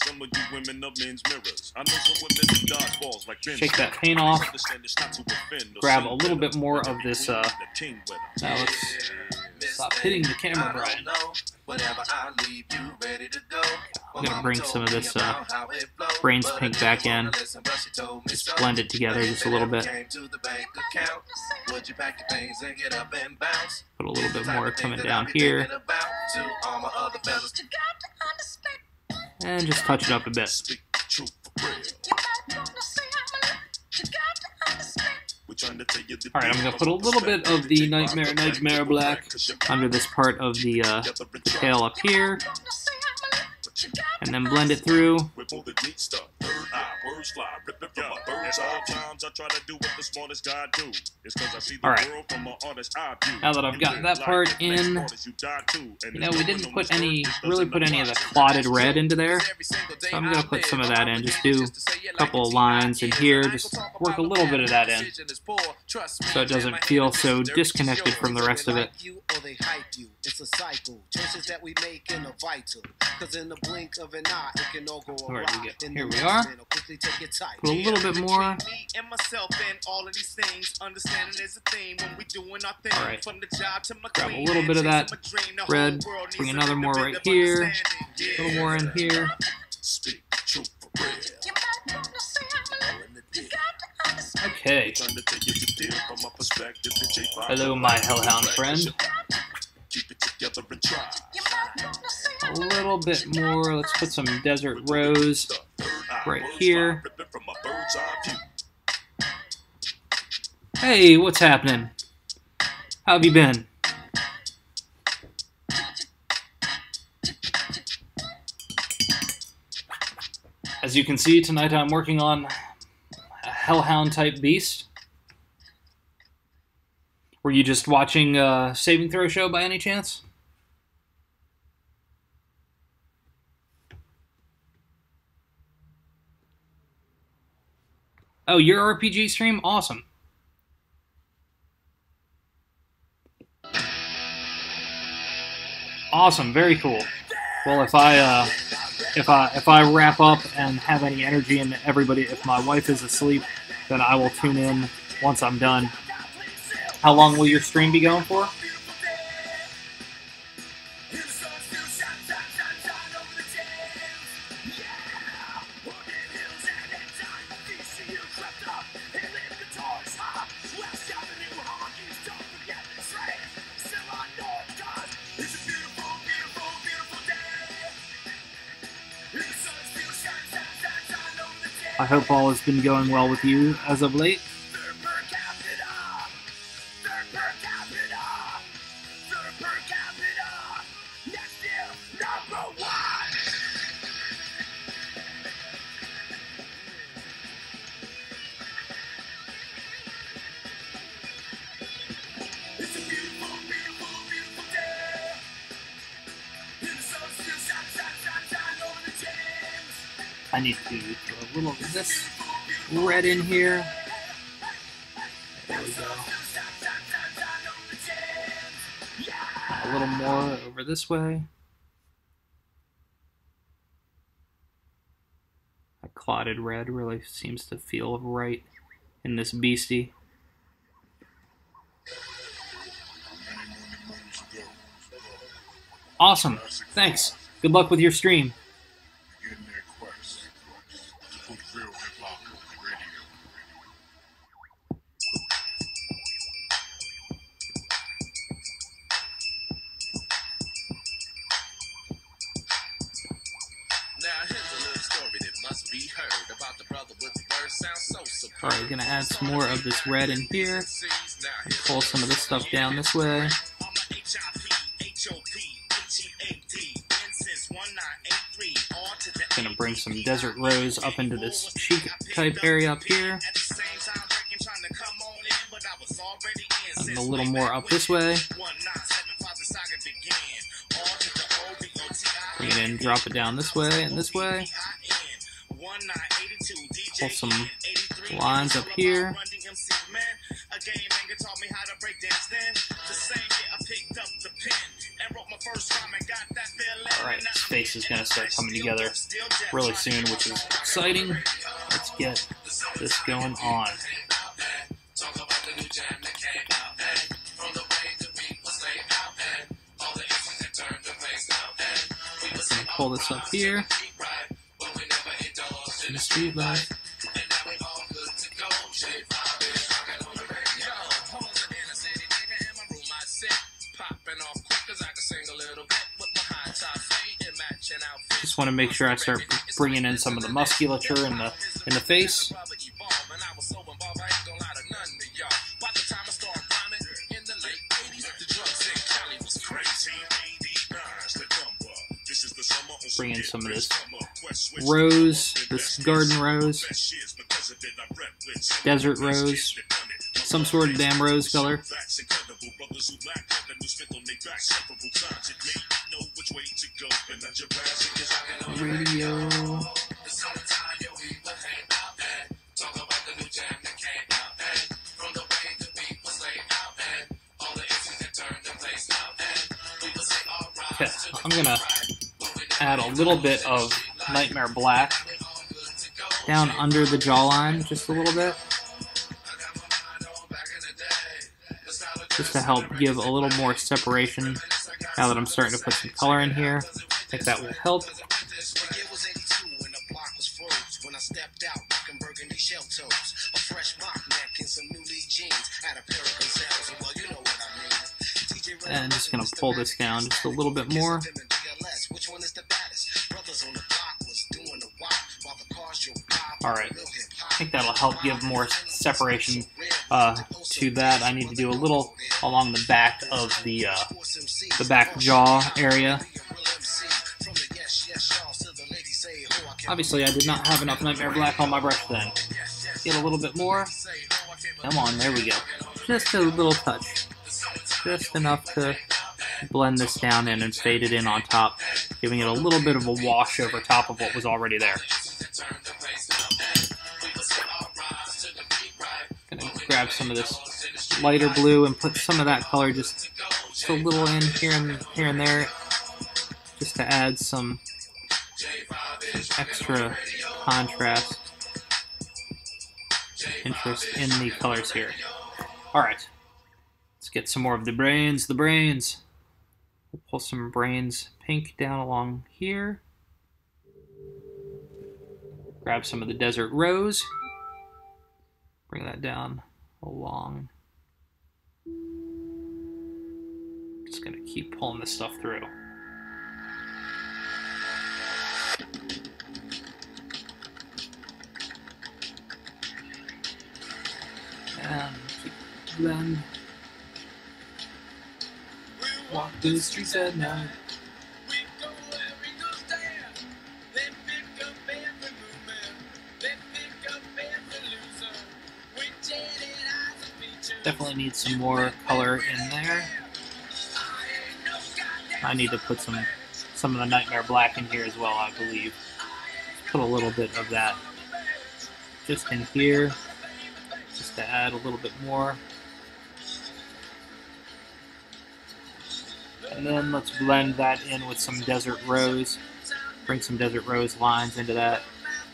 Shake that paint off. Grab a little bit more of this. Uh, now let's stop hitting the camera, Brian. I'm gonna bring some of this uh, Brains Pink back in. Just blend it together just a little bit. Put a little bit more coming down here. And just touch it up a bit. Alright, I'm going to put a little bit of the Nightmare Nightmare Black under this part of the, uh, the tail up here. And then blend it through. Alright, now that I've got that part in, you know, we didn't put any, really put any of the clotted red into there, so I'm going to put some of that in, just do a couple of lines in here, just work a little bit of that in, so it doesn't feel so disconnected from the rest of it. It's a cycle. Choices that we make in a vital. Cause in the blink of an eye, it can all go awry. Right, here we are. Put a little bit more. Alright. Grab a little bit of that red. Bring another more right here. A little more in here. Okay. Hello, my Hellhound friend. A little bit more. Let's put some Desert Rose right here. Hey, what's happening? How have you been? As you can see, tonight I'm working on a Hellhound type beast. Were you just watching a Saving Throw show by any chance? Oh, your R P G stream? Awesome. Awesome, very cool. Well, if I uh, if I if I wrap up and have any energy and everybody, if my wife is asleep, then I will tune in once I'm done. How long will your stream be going for? I hope all has been going well with you as of late. I need to throw a little of this red in here. There we go. A little more over this way. That clotted red really seems to feel right in this beastie. Awesome. Thanks. Good luck with your stream. Alright, we're gonna add some more of this red in here. Pull some of this stuff down this way. Gonna bring some desert rose up into this cheek type area up here. And a little more up this way. Bring it in, drop it down this way and this way. Pull some lines up here. Alright, this face is going to start coming together really soon, which is exciting. Let's get this going on. Pull this up here. In the street light. Just want to make sure I start bringing in some of the musculature in the in the face. Bring in some of this rose, this garden rose, desert rose, some sort of damn rose color. Radio. Okay, I'm gonna add a little bit of Nightmare Black down under the jawline, just a little bit, just to help give a little more separation now that I'm starting to put some color in here. I think that will help. And I'm just going to pull this down just a little bit more. Alright, I think that'll help give more separation uh, to that. I need to do a little along the back of the, uh, the back jaw area. Obviously, I did not have enough Nightmare Black on my brush then. Get a little bit more. Come on, there we go. Just a little touch. Just enough to blend this down in and fade it in on top, giving it a little bit of a wash over top of what was already there. Gonna grab some of this lighter blue and put some of that color just, just a little in here and here and there, just to add some extra contrast, interest in the colors here. Alright, let's get some more of the brains, the brains. We'll pull some brains pink down along here. Grab some of the desert rose. Bring that down along. Just gonna keep pulling this stuff through. And blend. Walk through the streets at night. Definitely need some more color in there. I need to put some some of the Nightmare Black in here as well, I believe. Put a little bit of that just in here, just to add a little bit more. And then let's blend that in with some Desert Rose. Bring some Desert Rose lines into that.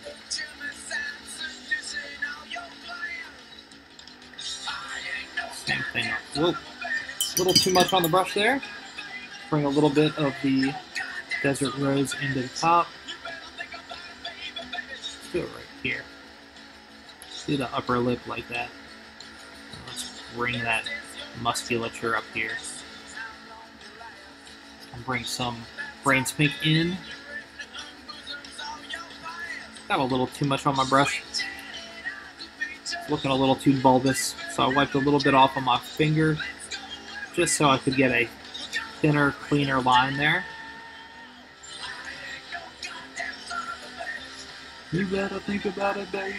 Same thing. Whoa, a little too much on the brush there. Bring a little bit of the Desert Rose into the top. Let's do it right here. Do the upper lip like that. And let's bring that musculature up here. And bring some Brains Pink in. Got a little too much on my brush. It's looking a little too bulbous, so I wiped a little bit off on my finger just so I could get a thinner, cleaner line there. You gotta think about it, baby.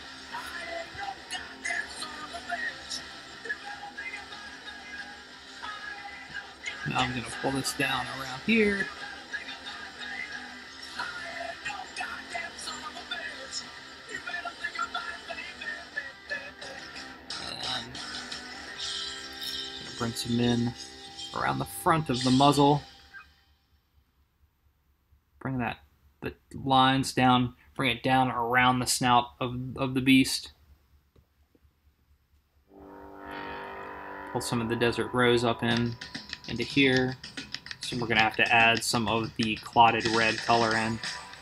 Now I'm gonna pull this down around here. And bring some in around the front of the muzzle. Bring that the lines down, bring it down around the snout of, of the beast. Pull some of the Desert Rose up in into here. So we're gonna have to add some of the clotted red color in.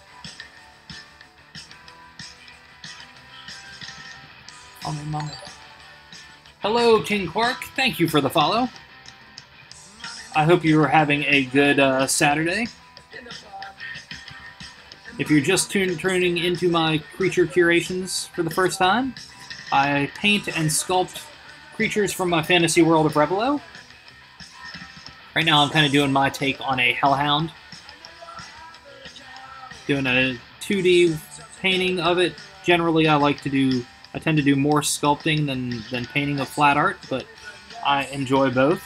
Oh, mama. Hello, King Quark. Thank you for the follow. I hope you are having a good uh, Saturday. If you're just tun tuning into my creature curations for the first time, I paint and sculpt creatures from my fantasy world of Revilo. Right now I'm kind of doing my take on a Hellhound. Doing a two D painting of it. Generally I like to do, I tend to do more sculpting than, than painting of flat art, but I enjoy both.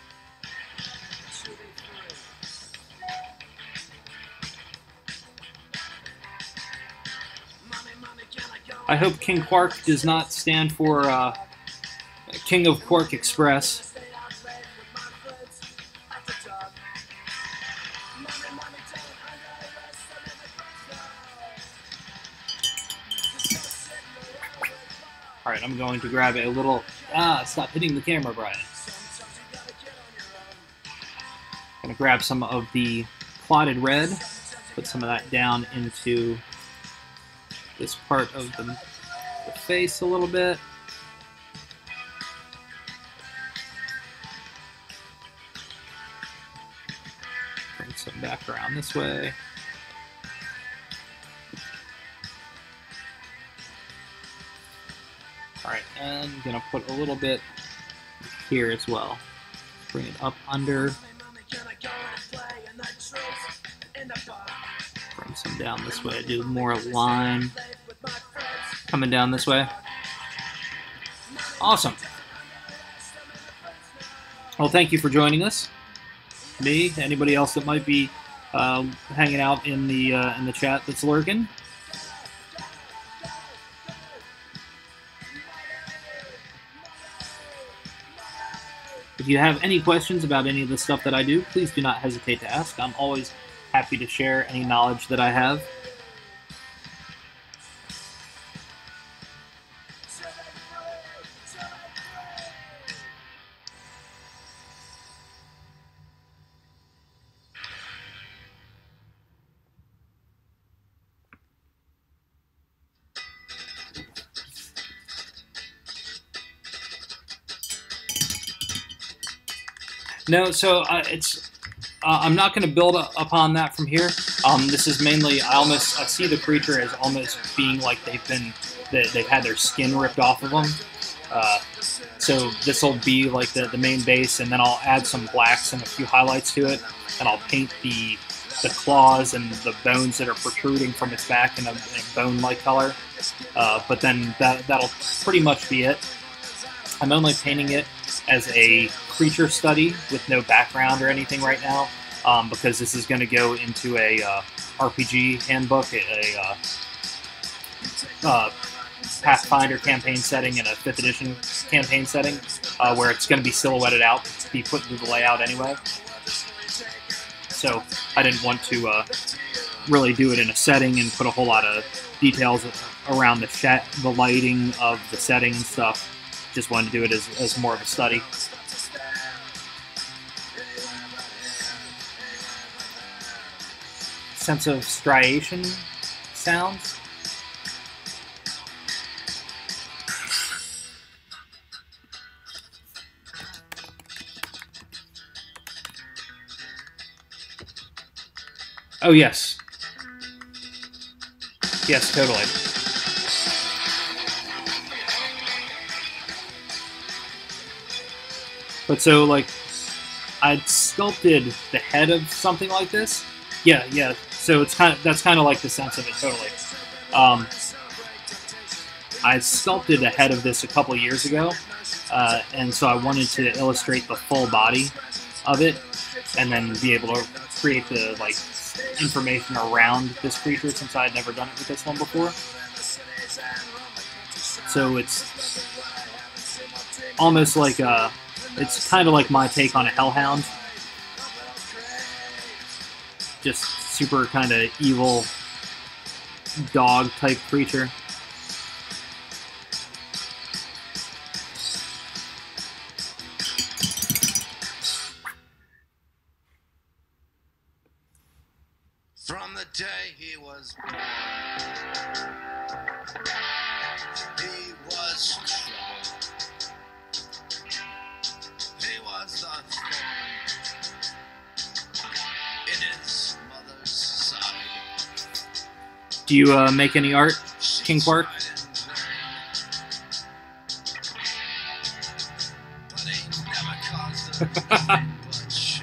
I hope King Quark does not stand for uh, King of Quark Express. Alright, I'm going to grab a little... Ah, stop hitting the camera, Brian. I'm going to grab some of the clotted red, put some of that down into this part of the, the face a little bit. Bring some back around this way. Alright, and I'm gonna put a little bit here as well. Bring it up under. Bring some down this way. Do more line coming down this way. Awesome. Well, thank you for joining us. Me, anybody else that might be uh, hanging out in the uh, in the chat that's lurking. If you have any questions about any of the stuff that I do, please do not hesitate to ask. I'm always happy to share any knowledge that I have. No, so uh, it's. Uh, I'm not going to build up upon that from here. Um, this is mainly. I almost I see the creature as almost being like they've been. They, they've had their skin ripped off of them. Uh, so this will be like the the main base, and then I'll add some blacks and a few highlights to it, and I'll paint the the claws and the bones that are protruding from its back in a, in a bone-like color. Uh, but then that that'll pretty much be it. I'm only painting it as a creature study with no background or anything right now, um, because this is going to go into a uh, R P G handbook, a, a uh, uh, Pathfinder campaign setting and a fifth edition campaign setting, uh, where it's going to be silhouetted out to be put into the layout anyway. So I didn't want to uh, really do it in a setting and put a whole lot of details around the, sh the lighting of the setting and stuff. Just wanted to do it as, as more of a study. Sense of striation sounds. Oh, yes. Yes, totally. But so, like, I'd sculpted the head of something like this. Yeah, yeah. So it's kind of that's kind of like the sense of it, totally. Um, I sculpted a head of this a couple years ago, uh, and so I wanted to illustrate the full body of it, and then be able to create the like information around this creature, since I had never done it with this one before. So it's almost like a. It's kind of like my take on a Hellhound. Just super kind of evil dog type creature. From the day he was born, he was trouble. He was the thorn in his mother's side. Do you uh, make any art, King Quark? But he never caused a but shame.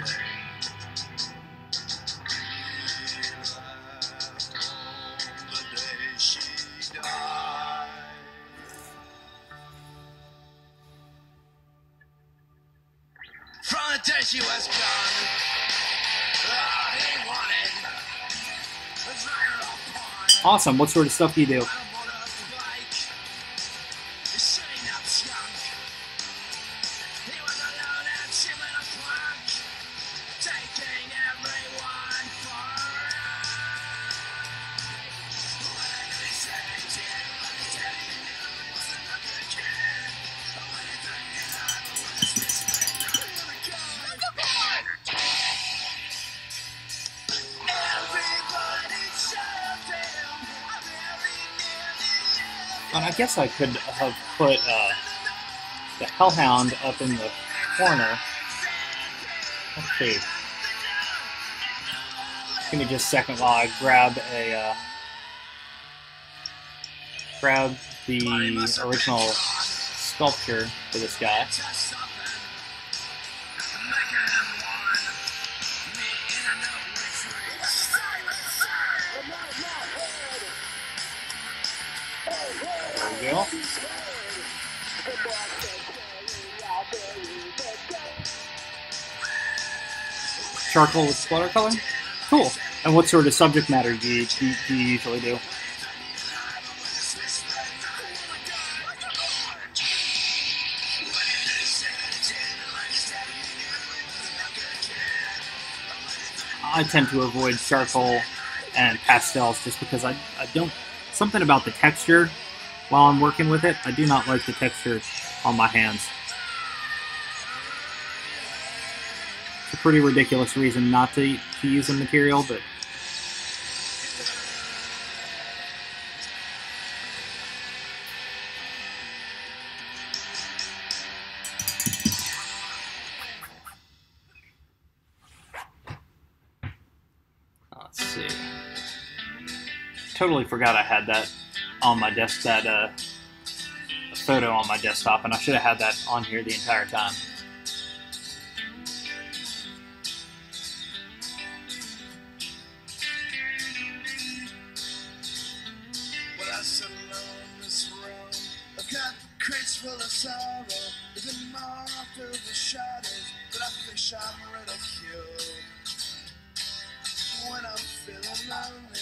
From the day she was gone, all he wanted was right upon. Awesome. What sort of stuff do you do? I'm on a bike, sitting up skunk. He was alone and she went a plunk, taking everyone for a ride. When they say to you, when they tell you you wasn't a good kid, when they tell you that the worst mistake. And I guess I could have put uh, the Hellhound up in the corner. Let's see. Give me just a second while I grab a uh, grab the original sculpture for this guy. off. Charcoal with watercolor? Cool. And what sort of subject matter do you, do, do you usually do? I tend to avoid charcoal and pastels just because I, I don't... Something about the texture while I'm working with it, I do not like the texture on my hands. It's a pretty ridiculous reason not to, to use a material, but... Let's see. Totally forgot I had that on my desk, that uh, photo on my desktop, and I should have had that on here the entire time. Well, I sit alone in this room. I've got crates full of sorrow. Even more through the shadows, but I fish on ridicule. When I'm feeling lonely,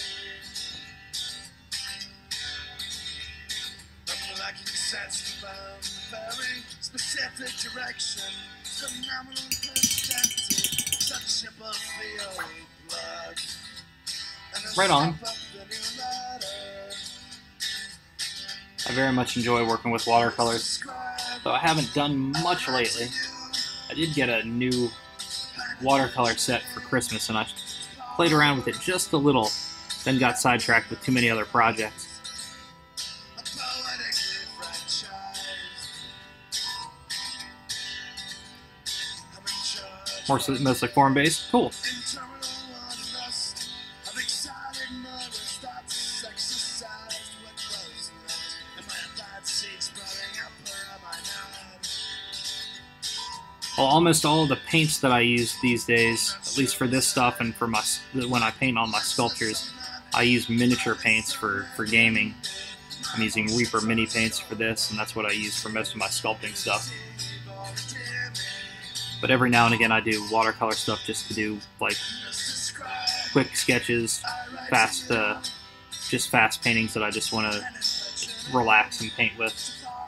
I'm lacking sense of a very specific direction, phenomenal perspective, such a buffet blood. Right on. I very much enjoy working with watercolors, though I haven't done much lately. I did get a new watercolor set for Christmas, and I played around with it just a little, then got sidetracked with too many other projects. More so, mostly form-based. Cool. Well, almost all of the paints that I use these days, at least for this stuff and for my when I paint on my sculptures, I use miniature paints for, for gaming. I'm using Reaper mini paints for this, and that's what I use for most of my sculpting stuff. But every now and again I do watercolor stuff just to do like quick sketches, fast, uh, just fast paintings that I just want to relax and paint with.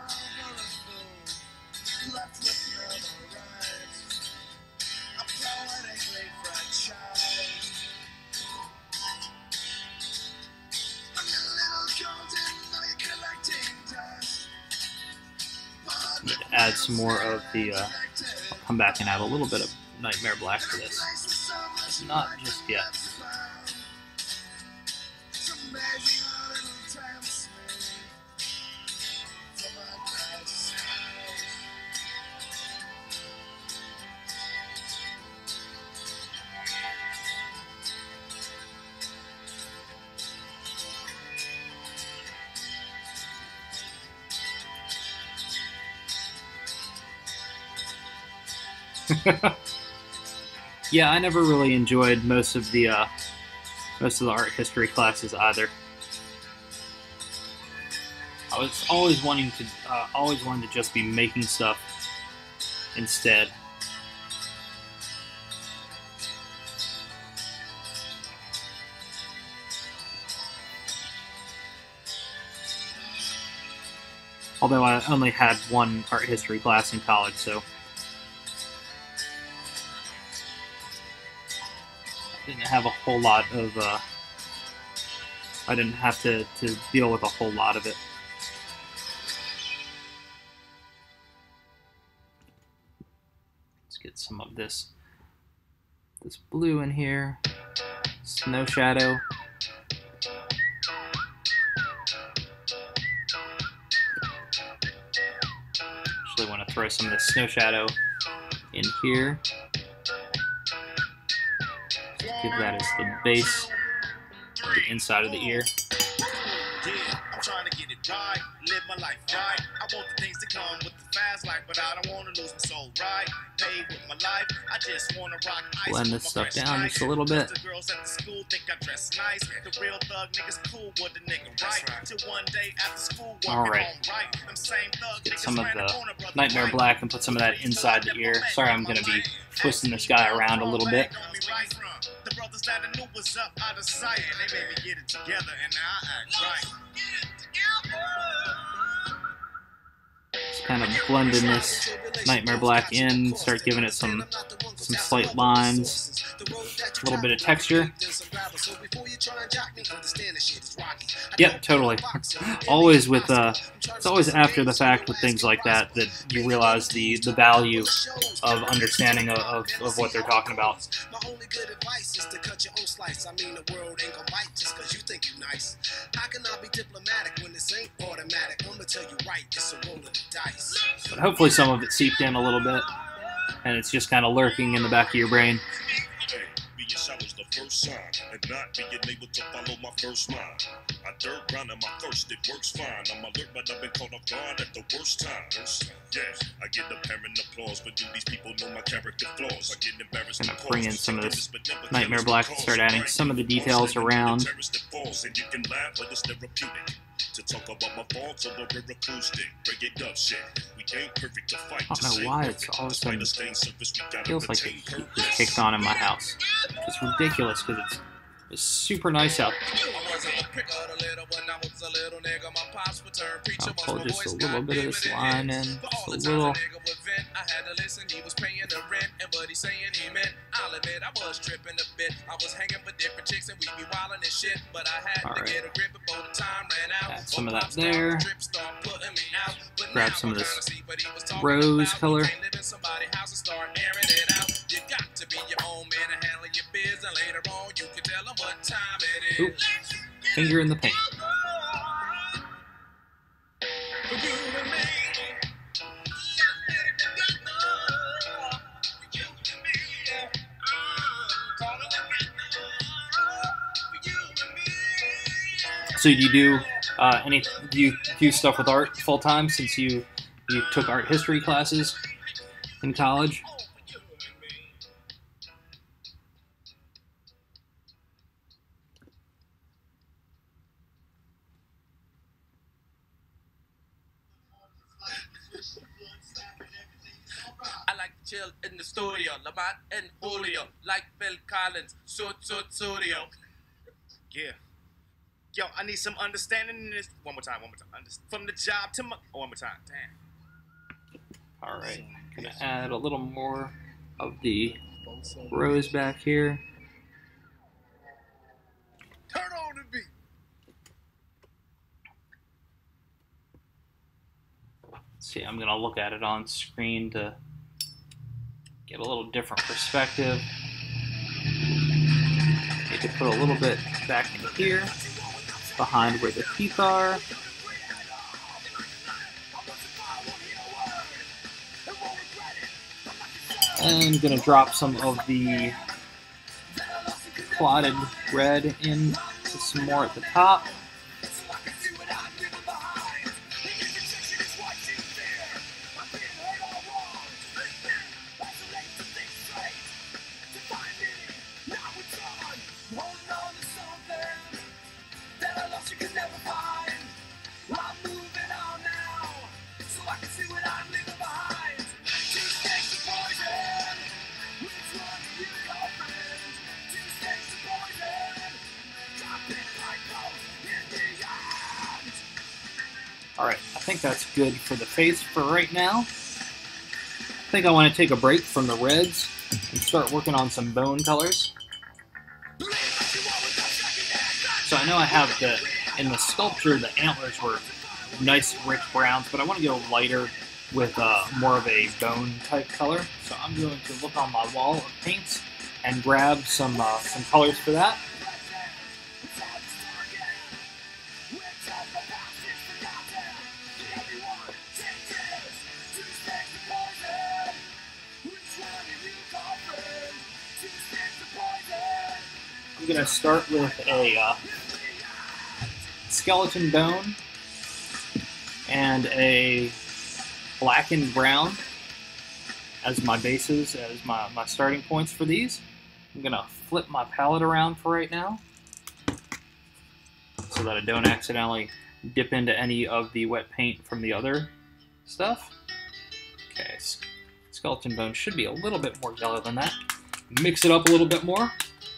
Need to add some more of the, uh, I'll come back and add a little bit of Nightmare Black to this. Not just yet. Yeah, I never really enjoyed most of the uh, most of the art history classes either. I was always wanting to, uh, always wanted to just be making stuff instead. Although I only had one art history class in college, so didn't have a whole lot of, uh, I didn't have to, to deal with a whole lot of it. Let's get some of this, this blue in here, snow shadow. Actually want to throw some of the snow shadow in here. Give that as the base, the inside of the ear. Yeah, I'm trying to get it it right, live my life right. I want the things to come with the fast life, but I don't want to lose my soul, right? Paid with my life, I just want to rock ice. Blend this stuff down just a little bit. The girls at the school think I dress nice. The real thug niggas cool with the nigga, right? Till one day after school, all right. home, right? Them same thug Get niggas some of ran the the corner, brother, Nightmare right? Black and put some of that inside the ear. Sorry, I'm going to be twisting this guy around a little bit. The brothers that I knew was up out of sight, and they made me get it together, and now I act right. Just kind of blending this Nightmare Black in, start giving it some some slight lines, a little bit of texture. Yep, totally. Always with uh, it's always after the fact with things like that that you realize the the value of understanding of, of, of what they're talking about. My only good advice is to cut your own slice. I mean, the world ain't gonna bite just cause you think you nice. How can I be diplomatic when this ain't automatic? I'm gonna tell you right, it's a roll of the dice. But hopefully some of it seeped in a little bit, and it's just kind of lurking in the back of your brain. Hey, being shy was the first sign, and not being able to follow my first mind. I dirt grind at my first, it works fine. I'm alert, but I've been caught off guard at the worst times. Yeah, I get apparent applause, but do these people know my character flaws? I get embarrassed. Gonna bring in some of this Nightmare Black and start adding some of the details around. And you can laugh, but it's therapeutic. To talk about my faults over a acoustic, break it up, shit. We ain't perfect to fight. I don't know why it's all of a sudden feels like the heat is kicked on in my house. It's ridiculous because it's, it's super nice out. I'll pull just a little bit of this line in, just a little. I had to listen, he was paying the rent, and what he saying he meant, I'll admit I was tripping a bit. I was hanging with different chicks and we be wildin' and shit, but I had to get a grip before the time ran out. Add some of that there. Grab some of this rose color. You got to be your own man and handle your biz, and later on you can tell them what time it is. Oop. Finger in the paint. So do you do uh, any? Do you do stuff with art full time since you you took art history classes in college? I like to chill in the studio, Lamont and Julio, like Bill Collins, Sud Sud Studio. Yeah. Yo, I need some understanding in this. One more time, one more time. Underst From the job to my. Oh, one more time. Damn. All right. Gonna add a little more of the rose back here. Turn on the beat. See, I'm gonna look at it on screen to get a little different perspective. Need to put a little bit back in here, behind where the teeth are. And I'm gonna drop some of the clotted red into some more at the top. Alright, I think that's good for the face for right now. I think I want to take a break from the reds and start working on some bone colors. So I know I have the, in the sculpture, the antlers were nice rich browns, but I want to go lighter with uh, more of a bone type color. So I'm going to look on my wall of paints and grab some, uh, some colors for that. I'm going to start with a uh, skeleton bone. and a black and brown as my bases, as my, my starting points for these. I'm going to flip my palette around for right now so that I don't accidentally dip into any of the wet paint from the other stuff. Okay, skeleton bone should be a little bit more yellow than that. Mix it up a little bit more.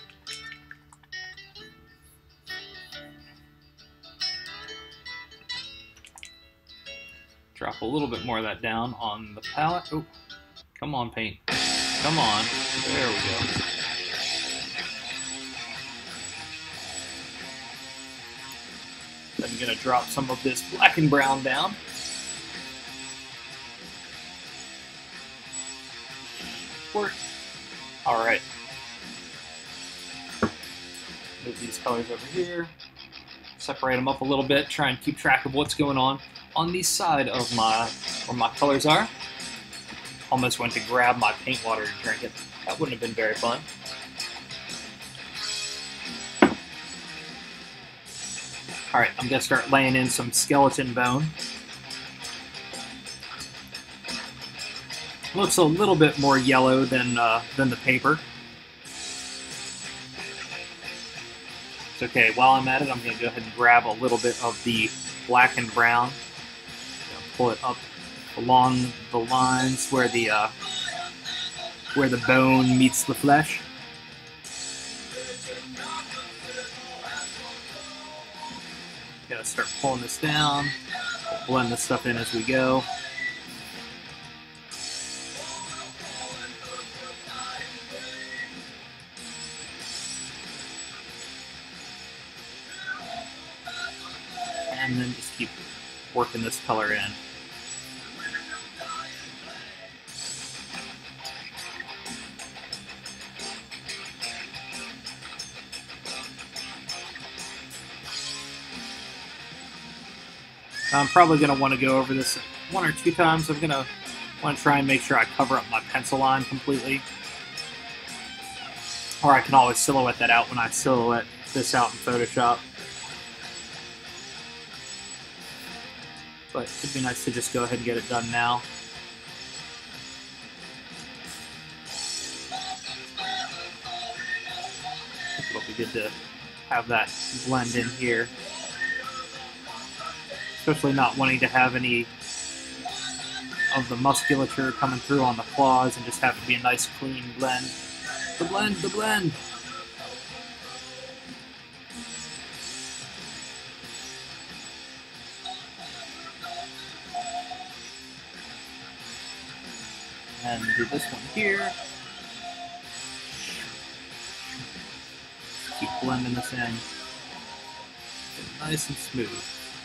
Drop a little bit more of that down on the palette. Oh, come on, paint. Come on. There we go. I'm going to drop some of this black and brown down. Work. All right. Move these colors over here. Separate them up a little bit. Try and keep track of what's going on on the side of my where my colors are. Almost went to grab my paint water to drink it. That wouldn't have been very fun. All right, I'm gonna start laying in some skeleton bone. Looks a little bit more yellow than uh, than the paper. It's okay. While I'm at it, I'm gonna go ahead and grab a little bit of the black and brown. Pull it up along the lines where the uh, where the bone meets the flesh. Gotta start pulling this down. Blend this stuff in as we go. And then just keep working this color in. I'm probably going to want to go over this one or two times. I'm going to want to try and make sure I cover up my pencil line completely. Or I can always silhouette that out when I silhouette this out in Photoshop. But it'd be nice to just go ahead and get it done now. It'll be good to have that blend in here. Especially not wanting to have any of the musculature coming through on the claws and just have it be a nice clean blend. The blend, the blend! And do this one here. Keep blending this in. Get it nice and smooth.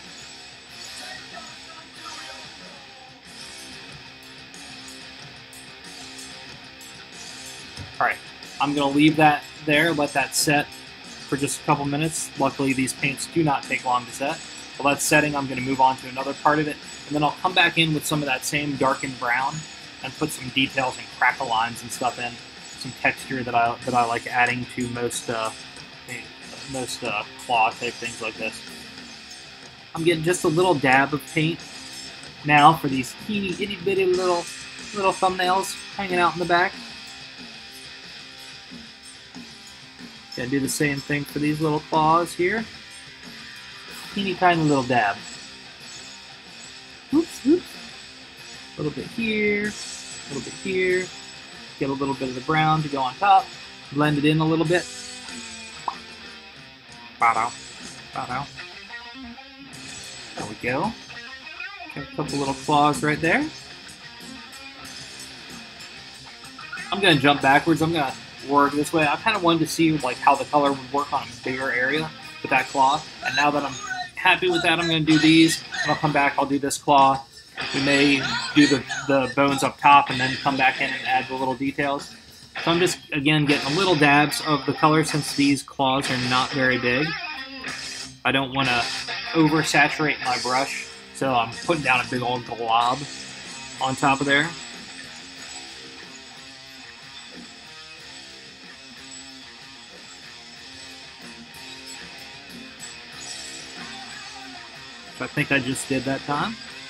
Alright, I'm going to leave that there, let that set for just a couple minutes. Luckily, these paints do not take long to set. While that's setting, I'm going to move on to another part of it, and then I'll come back in with some of that same darkened brown and put some details and crackle lines and stuff in, some texture that I that I like adding to most uh, most uh, claw type things like this. I'm getting just a little dab of paint now for these teeny itty bitty little little thumbnails hanging out in the back. Gonna do the same thing for these little claws here. Teeny tiny little dab. Oops, oops. A little bit here, a little bit here. Get a little bit of the brown to go on top. Blend it in a little bit. Ba-dow, ba-dow. There we go. Got a couple little claws right there. I'm gonna jump backwards. I'm gonna work this way. I kind of wanted to see like how the color would work on a bigger area with that claw. And now that I'm happy with that, I'm going to do these. And I'll come back, I'll do this claw. We may do the, the bones up top and then come back in and add the little details. So I'm just, again, getting a little dabs of the color since these claws are not very big. I don't want to oversaturate my brush, so I'm putting down a big old glob on top of there. I think I just did that time.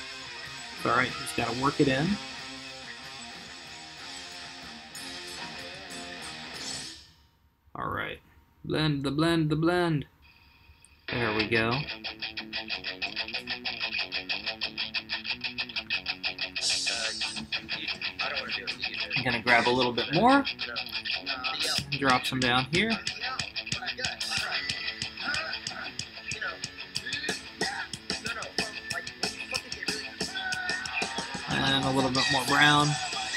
Alright, just gotta work it in. Alright. Blend the blend the blend. There we go. I'm gonna grab a little bit more. Drop some down here. And a little bit more brown.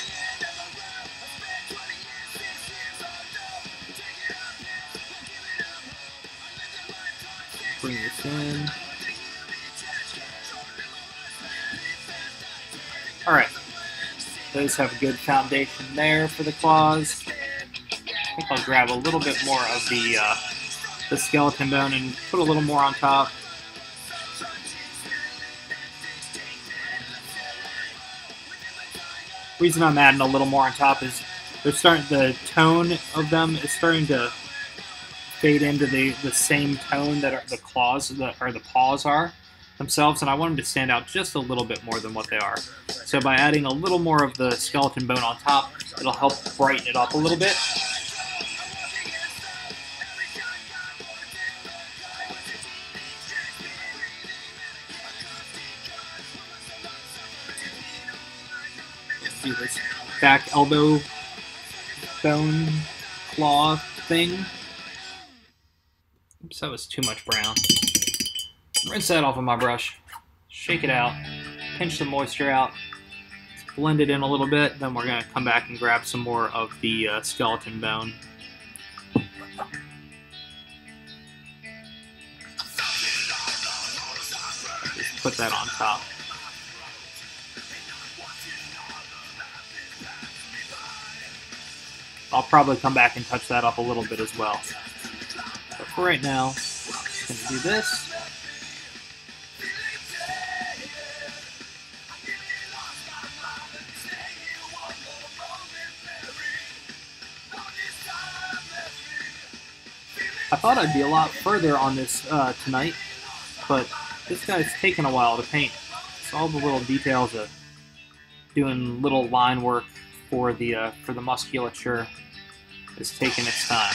Bring this in. Alright. Those have a good foundation there for the claws. I think I'll grab a little bit more of the, uh, the skeleton bone and put a little more on top. The reason I'm adding a little more on top is they're starting, the tone of them is starting to fade into the, the same tone that are the claws that, or the paws are themselves, and I want them to stand out just a little bit more than what they are. So by adding a little more of the skeleton bone on top, it'll help brighten it up a little bit. Let's do this back elbow bone claw thing. Oops, that was too much brown. Rinse that off of my brush. Shake it out. Pinch the moisture out. Blend it in a little bit. Then we're going to come back and grab some more of the uh, skeleton bone. Just put that on top. I'll probably come back and touch that up a little bit as well. But for right now, I'm going to do this. I thought I'd be a lot further on this uh, tonight, but this guy's taken a while to paint. So all the little details of doing little line work for the uh, for the musculature is taking its time.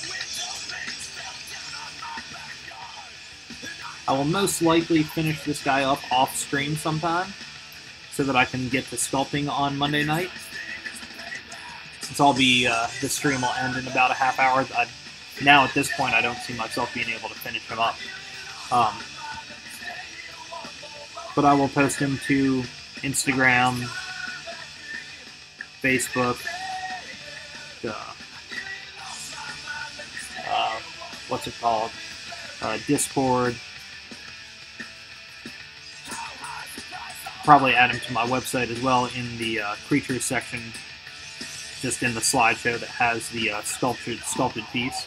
I will most likely finish this guy up off stream sometime, so that I can get to sculpting on Monday night. Since I'll be uh, the stream will end in about a half hour. I, Now, at this point, I don't see myself being able to finish him up. Um, but I will post him to Instagram, Facebook, uh, uh, what's it called? Uh, Discord. Probably add him to my website as well in the uh, creatures section, just in the slideshow that has the uh, sculptured, sculpted piece.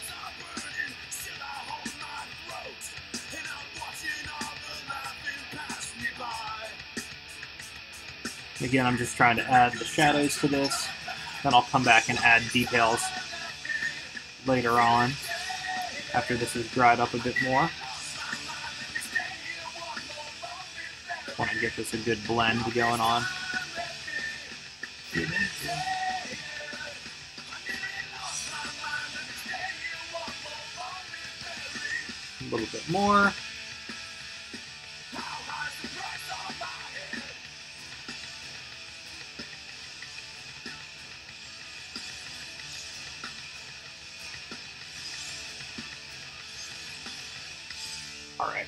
Again, I'm just trying to add the shadows to this. Then I'll come back and add details later on, after this is dried up a bit more. Want to get this a good blend going on. A little bit more. Alright.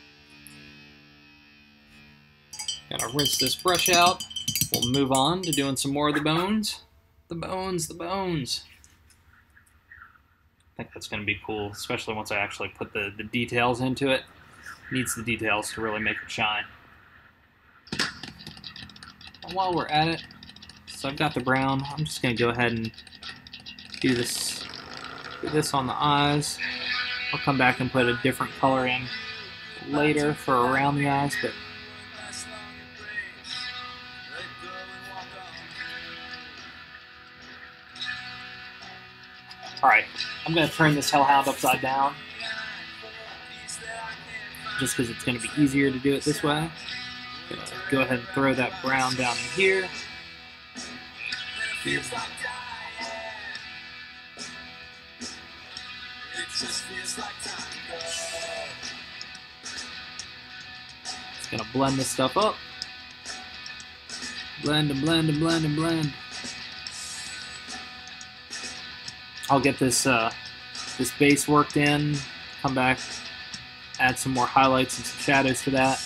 Gotta rinse this brush out. We'll move on to doing some more of the bones. The bones, the bones. I think that's going to be cool, especially once I actually put the, the details into it. Needs the details to really make it shine. And while we're at it, so I've got the brown, I'm just going to go ahead and do this, do this on the eyes. I'll come back and put a different color in later for around the eyes, but alright, I'm going to turn this Hellhound upside down, just because it's going to be easier to do it this way. Gonna go ahead and throw that brown down in here. Just gonna blend this stuff up. Blend and blend and blend and blend. I'll get this uh, this base worked in. Come back, add some more highlights and some shadows to that.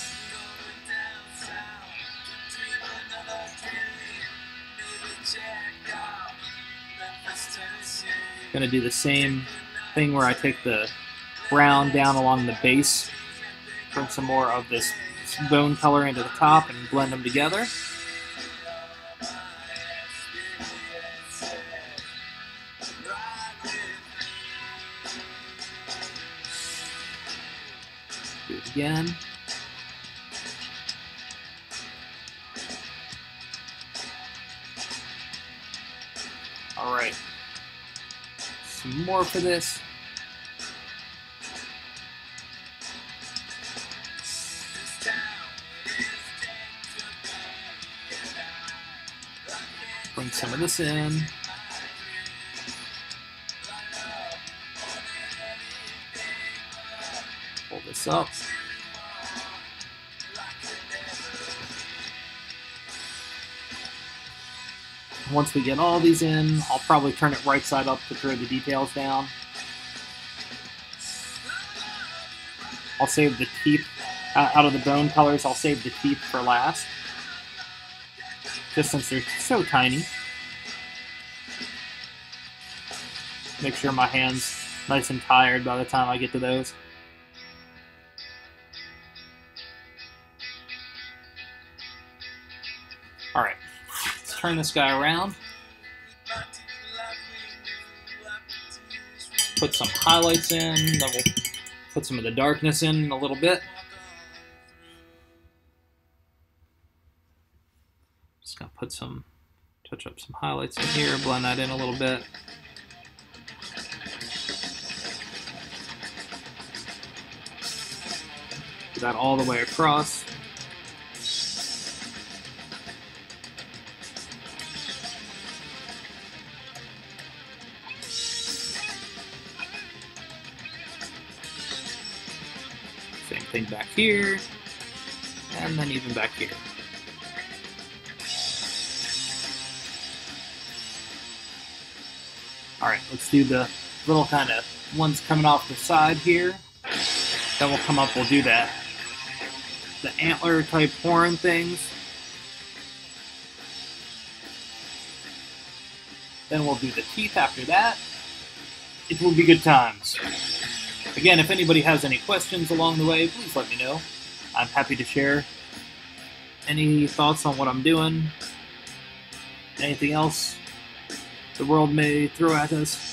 Gonna do the same thing where I take the brown down along the base, bring some more of this bone color into the top and blend them together. Do it again. All right. Some more for this. Bring some of this in. Pull this up. Once we get all these in, I'll probably turn it right side up to throw the details down. I'll save the teeth, uh, out of the bone colors, I'll save the teeth for last. Just since they're so tiny. Make sure my hand's nice and tired by the time I get to those. Alright, let's turn this guy around. Put some highlights in, then we'll put some of the darkness in a little bit. Just gonna put some, touch up some highlights in here, blend that in a little bit. Do that all the way across. Same thing back here, and then even back here. Alright, let's do the little kind of ones coming off the side here. Then we'll come up, we'll do that. The antler type horn things. Then we'll do the teeth after that. It will be good times. Again, if anybody has any questions along the way, please let me know. I'm happy to share any thoughts on what I'm doing. Anything else the world may throw at us.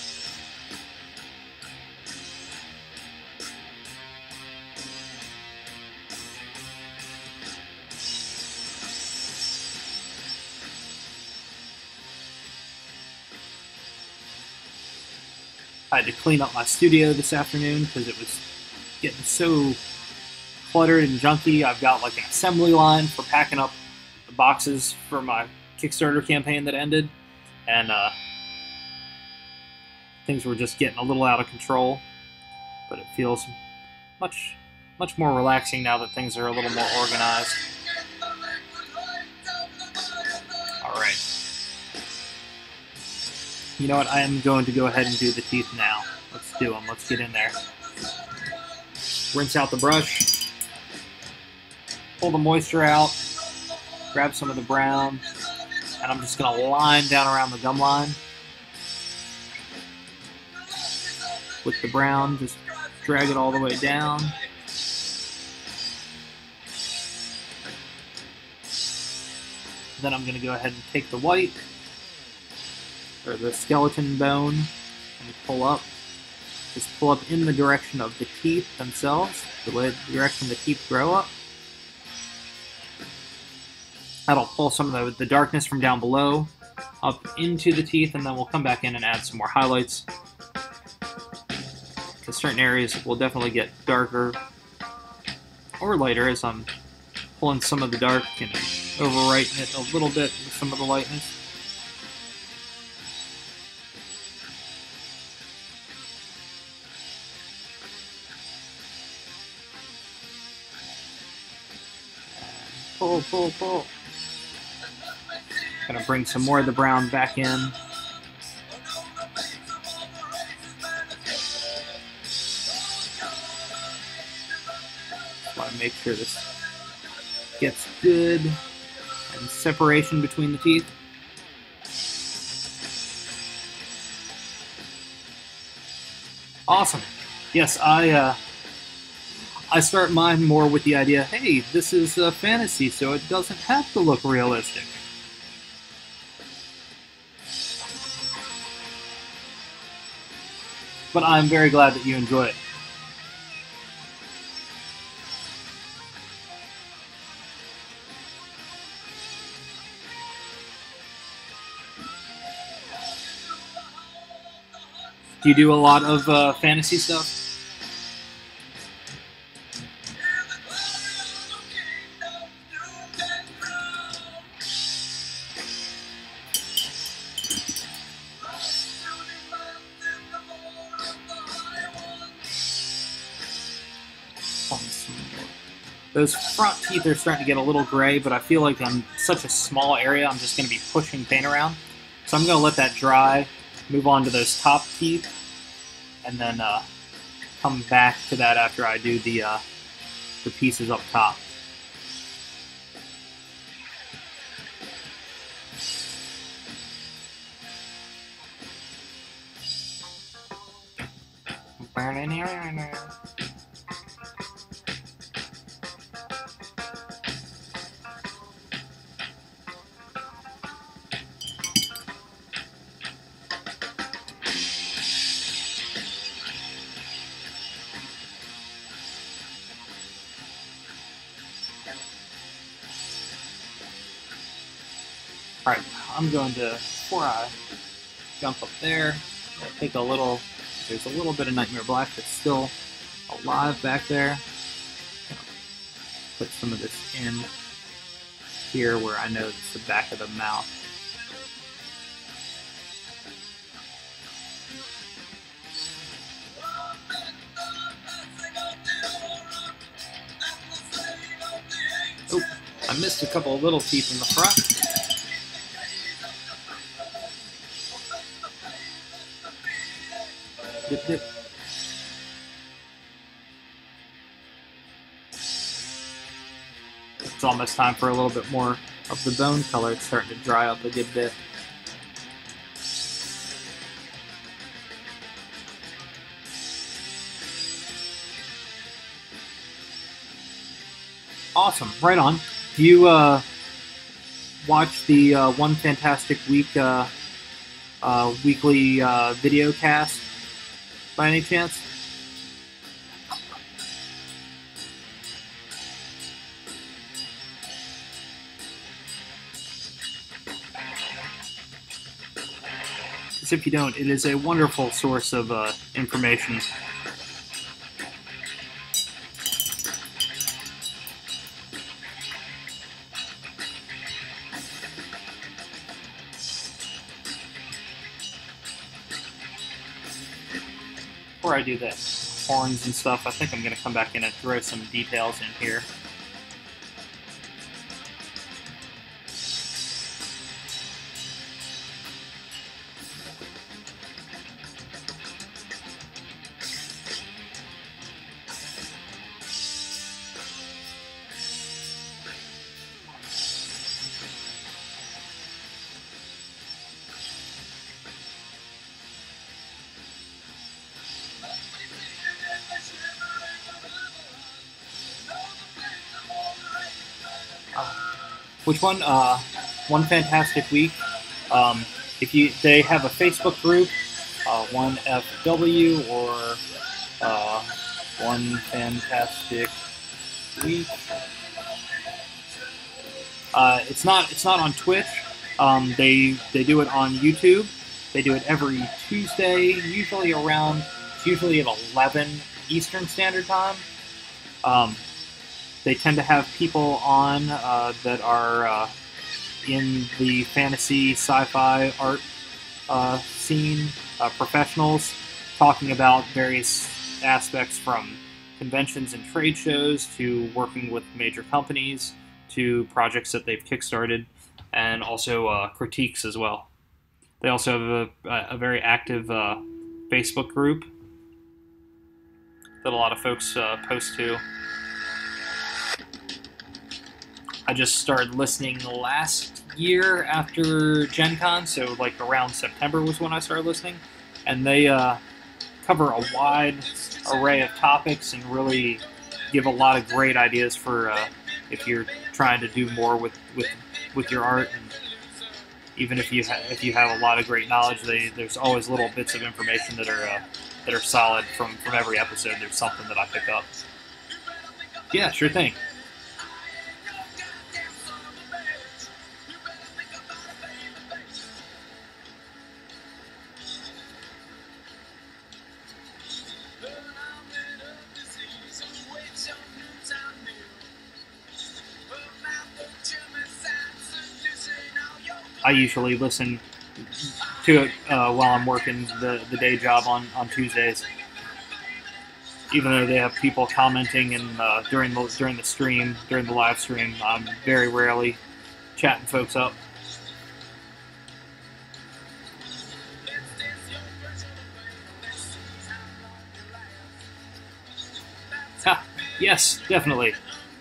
I had to clean up my studio this afternoon because it was getting so cluttered and junky. I've got like an assembly line for packing up the boxes for my Kickstarter campaign that ended, and uh, things were just getting a little out of control, but it feels much, much more relaxing now that things are a little more organized. Alright. You know what, I am going to go ahead and do the teeth now. Let's do them, let's get in there. Rinse out the brush, pull the moisture out, grab some of the brown, and I'm just going to line down around the gum line. With the brown, just drag it all the way down. Then I'm going to go ahead and take the white, or the skeleton bone, and pull up. Just pull up in the direction of the teeth themselves, the way the direction the teeth grow up. That'll pull some of the, the darkness from down below up into the teeth, and then we'll come back in and add some more highlights. Because certain areas will definitely get darker or lighter as I'm pulling some of the dark and overwriting it a little bit with some of the lightness. Pull, pull, pull. Gonna bring some more of the brown back in. Want to make sure this gets good and separation between the teeth. Awesome. Yes, I uh, I start mine more with the idea, hey, this is a fantasy, so it doesn't have to look realistic. But I'm very glad that you enjoy it. Do you do a lot of uh, fantasy stuff? Those front teeth are starting to get a little gray, but I feel like on such a small area, I'm just going to be pushing paint around. So I'm going to let that dry, move on to those top teeth, and then uh, come back to that after I do the, uh, the pieces up top. Alright, I'm going to, before I jump up there, I'll take a little, there's a little bit of Nightmare Black that's still alive back there. Put some of this in here where I know it's the back of the mouth. Oh, I missed a couple of little teeth in the front. Dip, dip. It's almost time for a little bit more of the bone color. It's starting to dry up a good bit. Awesome, right on. Do you uh, watch the uh, One Fantastic Week uh, uh, weekly uh, video cast by any chance? Because if you don't, it is a wonderful source of uh, information. Before I do the horns and stuff, I think I'm going to come back in and throw some details in here. Which one? Uh, One Fantastic Week. Um, if you, they have a Facebook group, uh, One F W or uh, One Fantastic Week. Uh, it's not. It's not on Twitch. Um, they they do it on YouTube. They do it every Tuesday, usually around. It's usually at eleven Eastern Standard Time. Um, they tend to have people on uh, that are uh, in the fantasy sci-fi art uh, scene, uh, professionals, talking about various aspects from conventions and trade shows to working with major companies to projects that they've kickstarted, and also uh, critiques as well. They also have a, a very active uh, Facebook group that a lot of folks uh, post to. I just started listening last year after Gen Con, so like around September was when I started listening, and they uh, cover a wide array of topics and really give a lot of great ideas for uh, if you're trying to do more with, with, with your art. And even if you ha- if you have a lot of great knowledge, they, there's always little bits of information that are uh, that are solid from, from every episode. There's something that I pick up. Yeah, sure thing. I usually listen to it uh, while I'm working the, the day job on, on Tuesdays. Even though they have people commenting and uh, during the during the stream, during the live stream, I'm very rarely chatting folks up. Ha, yes, definitely.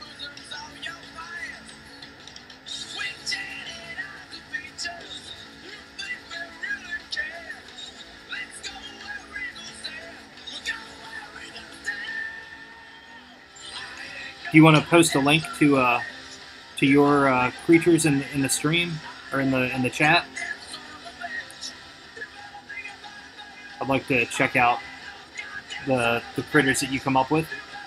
Do you want to post a link to uh, to your uh, creatures in in the stream or in the in the chat? I'd like to check out the the critters that you come up with.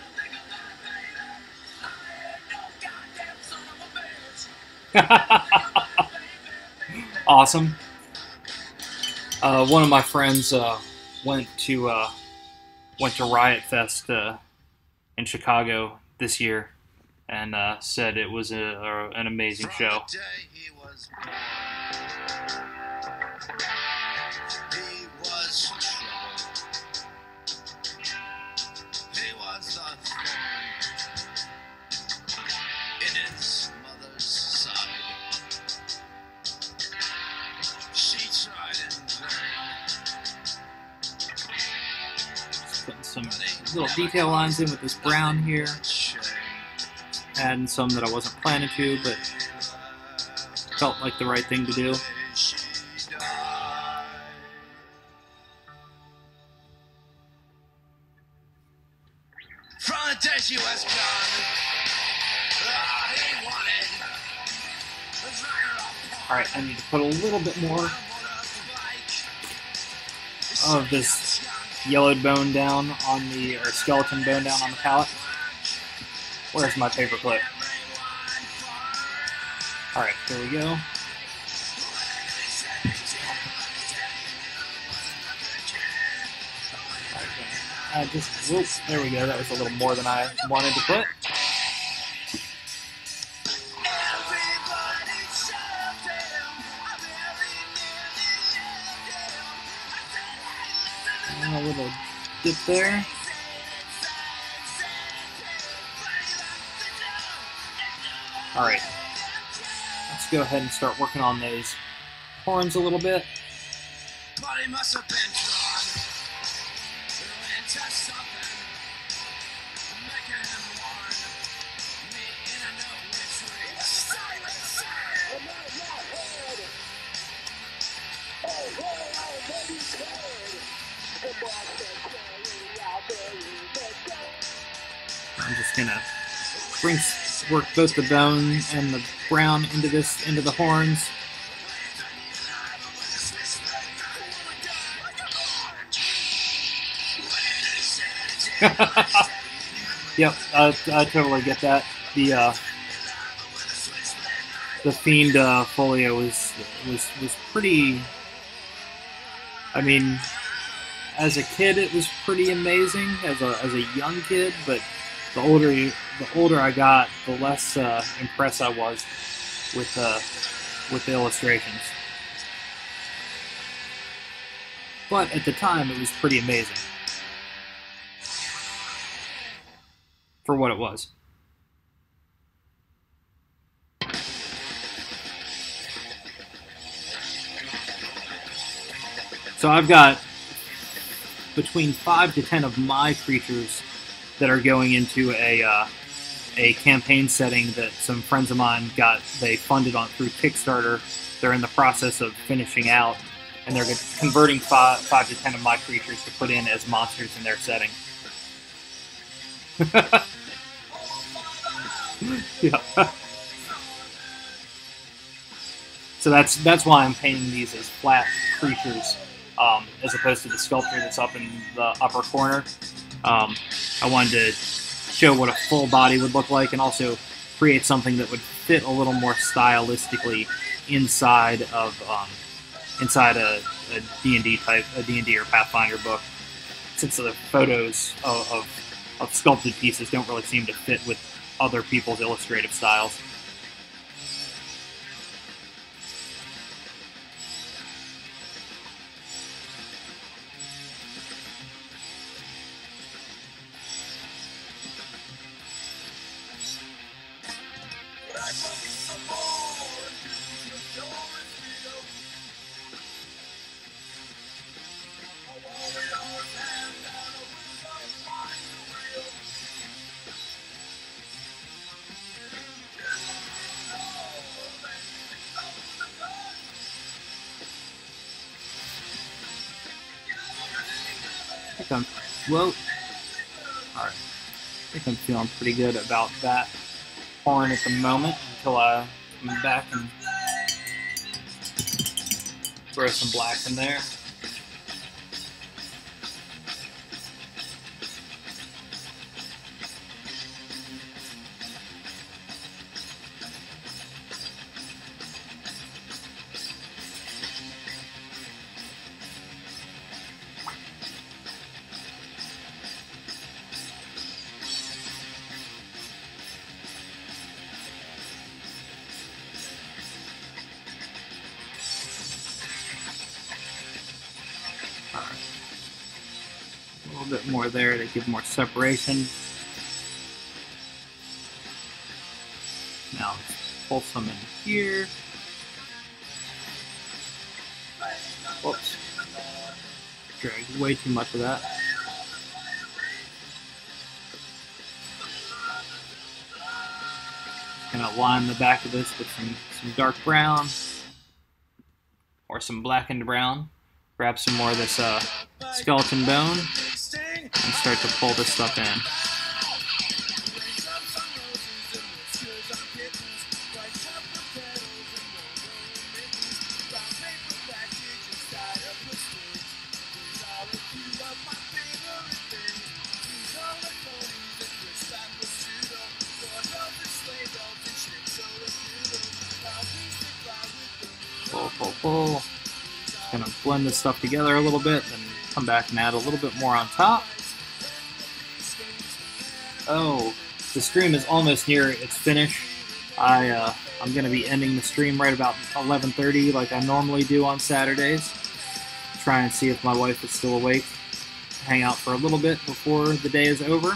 Awesome. Uh, one of my friends uh, went to uh, went to Riot Fest uh, in Chicago this year, and uh, said it was a, a, an amazing show. He was born. He was trouble. He was the thorn in his mother's side. She tried in vain. Putting some little detail lines in with this brown here. Adding some that I wasn't planning to, but felt like the right thing to do. From the day she was gone, he wanted. Alright, I need to put a little bit more of this yellowed bone down on the, or skeleton bone down on the palette. Where's my paperclip? Alright, there we go. I just, whoops, there we go. That was a little more than I wanted to put. And a little dip there. Alright, let's go ahead and start working on those horns a little bit. But he must have been drawn into something, making him warn me in a no retreat. Silence! I'm just gonna bring work both the bone and the brown into this into the horns. Yep, I, I totally get that. The uh, the Fiend uh, folio was was was pretty. I mean, as a kid, it was pretty amazing as a as a young kid, but the older you the older I got, the less uh, impressed I was with uh, with the illustrations. But at the time, it was pretty amazing for what it was. So I've got between five to ten of my creatures that are going into a uh, a campaign setting that some friends of mine got. They funded on through Kickstarter. They're in the process of finishing out, and they're converting five, five to ten of my creatures to put in as monsters in their setting. Yeah. So that's that's why I'm painting these as flat creatures, um, as opposed to the sculpture that's up in the upper corner. Um, I wanted to show what a full body would look like, and also create something that would fit a little more stylistically inside of um, inside a, a D and D type, a D and D or Pathfinder book, since the photos of, of, of sculpted pieces don't really seem to fit with other people's illustrative styles. I think I'm, well, alright, I think I'm feeling pretty good about that horn at the moment until I come back and throw some black in there. A little bit more there to give more separation. Now let's pull some in here. Whoops. Dragged way too much of that. Gonna line the back of this with some, some dark brown or some blackened brown. Grab some more of this uh, skeleton bone and start to pull this stuff in. Pull, pull, pull. Gonna blend this stuff together a little bit and come back and add a little bit more on top. Oh, the stream is almost near its finish. I, uh, I'm gonna be ending the stream right about eleven thirty like I normally do on Saturdays. Try and see if my wife is still awake. Hang out for a little bit before the day is over.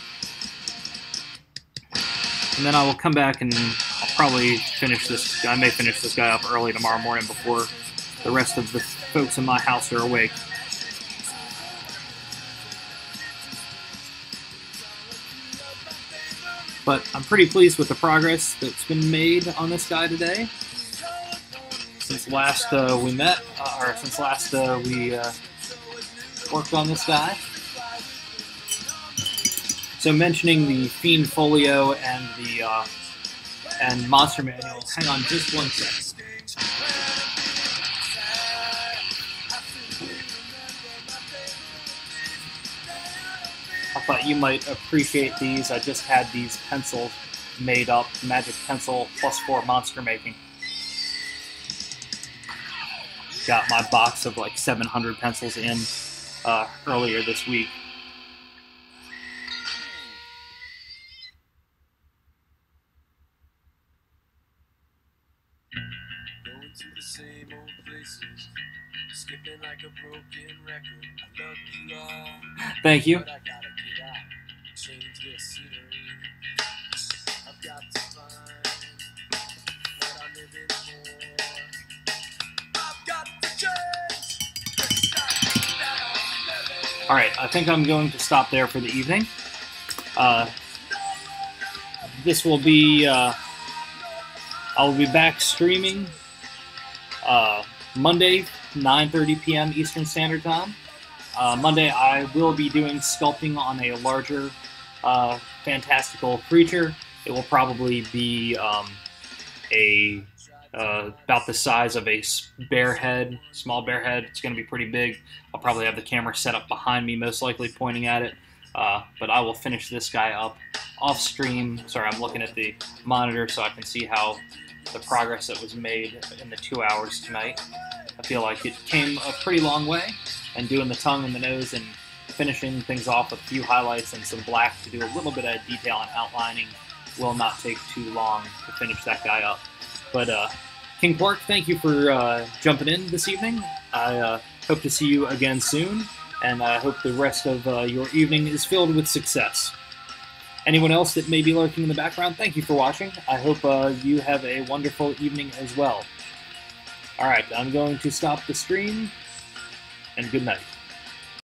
And then I will come back and I'll probably finish this, I may finish this guy up early tomorrow morning before the rest of the folks in my house are awake. But I'm pretty pleased with the progress that's been made on this guy today. Since last uh, we met, uh, or since last uh, we uh, worked on this guy. So mentioning the Fiend Folio and the uh, and Monster Manual, hang on just one second. I thought you might appreciate these. I just had these pencils made up, Magic Pencil plus four monster making. Got my box of like seven hundred pencils in uh, earlier this week. Skipping like a broken record. I love you all. Thank you. But I gotta get out. Change this scenery. I've got to find what I'm living for. I've got to change. It's not that I'm living. All right, I think I'm going to stop there for the evening. Uh, this will be. Uh, I will be back streaming uh, Monday, nine thirty p m Eastern Standard Time. Uh, Monday, I will be doing sculpting on a larger, uh, fantastical creature. It will probably be um, a uh, about the size of a bear head, small bear head. It's going to be pretty big. I'll probably have the camera set up behind me, most likely pointing at it. Uh, but I will finish this guy up off stream. Sorry, I'm looking at the monitor so I can see how the progress that was made in the two hours tonight. I feel like it came a pretty long way, and doing the tongue and the nose and finishing things off with a few highlights and some black to do a little bit of detail and outlining will not take too long to finish that guy up. But uh, King Quark, thank you for uh, jumping in this evening. I uh, hope to see you again soon, and I hope the rest of uh, your evening is filled with success. Anyone else that may be lurking in the background, thank you for watching. I hope uh, you have a wonderful evening as well. Alright, I'm going to stop the stream, and good night.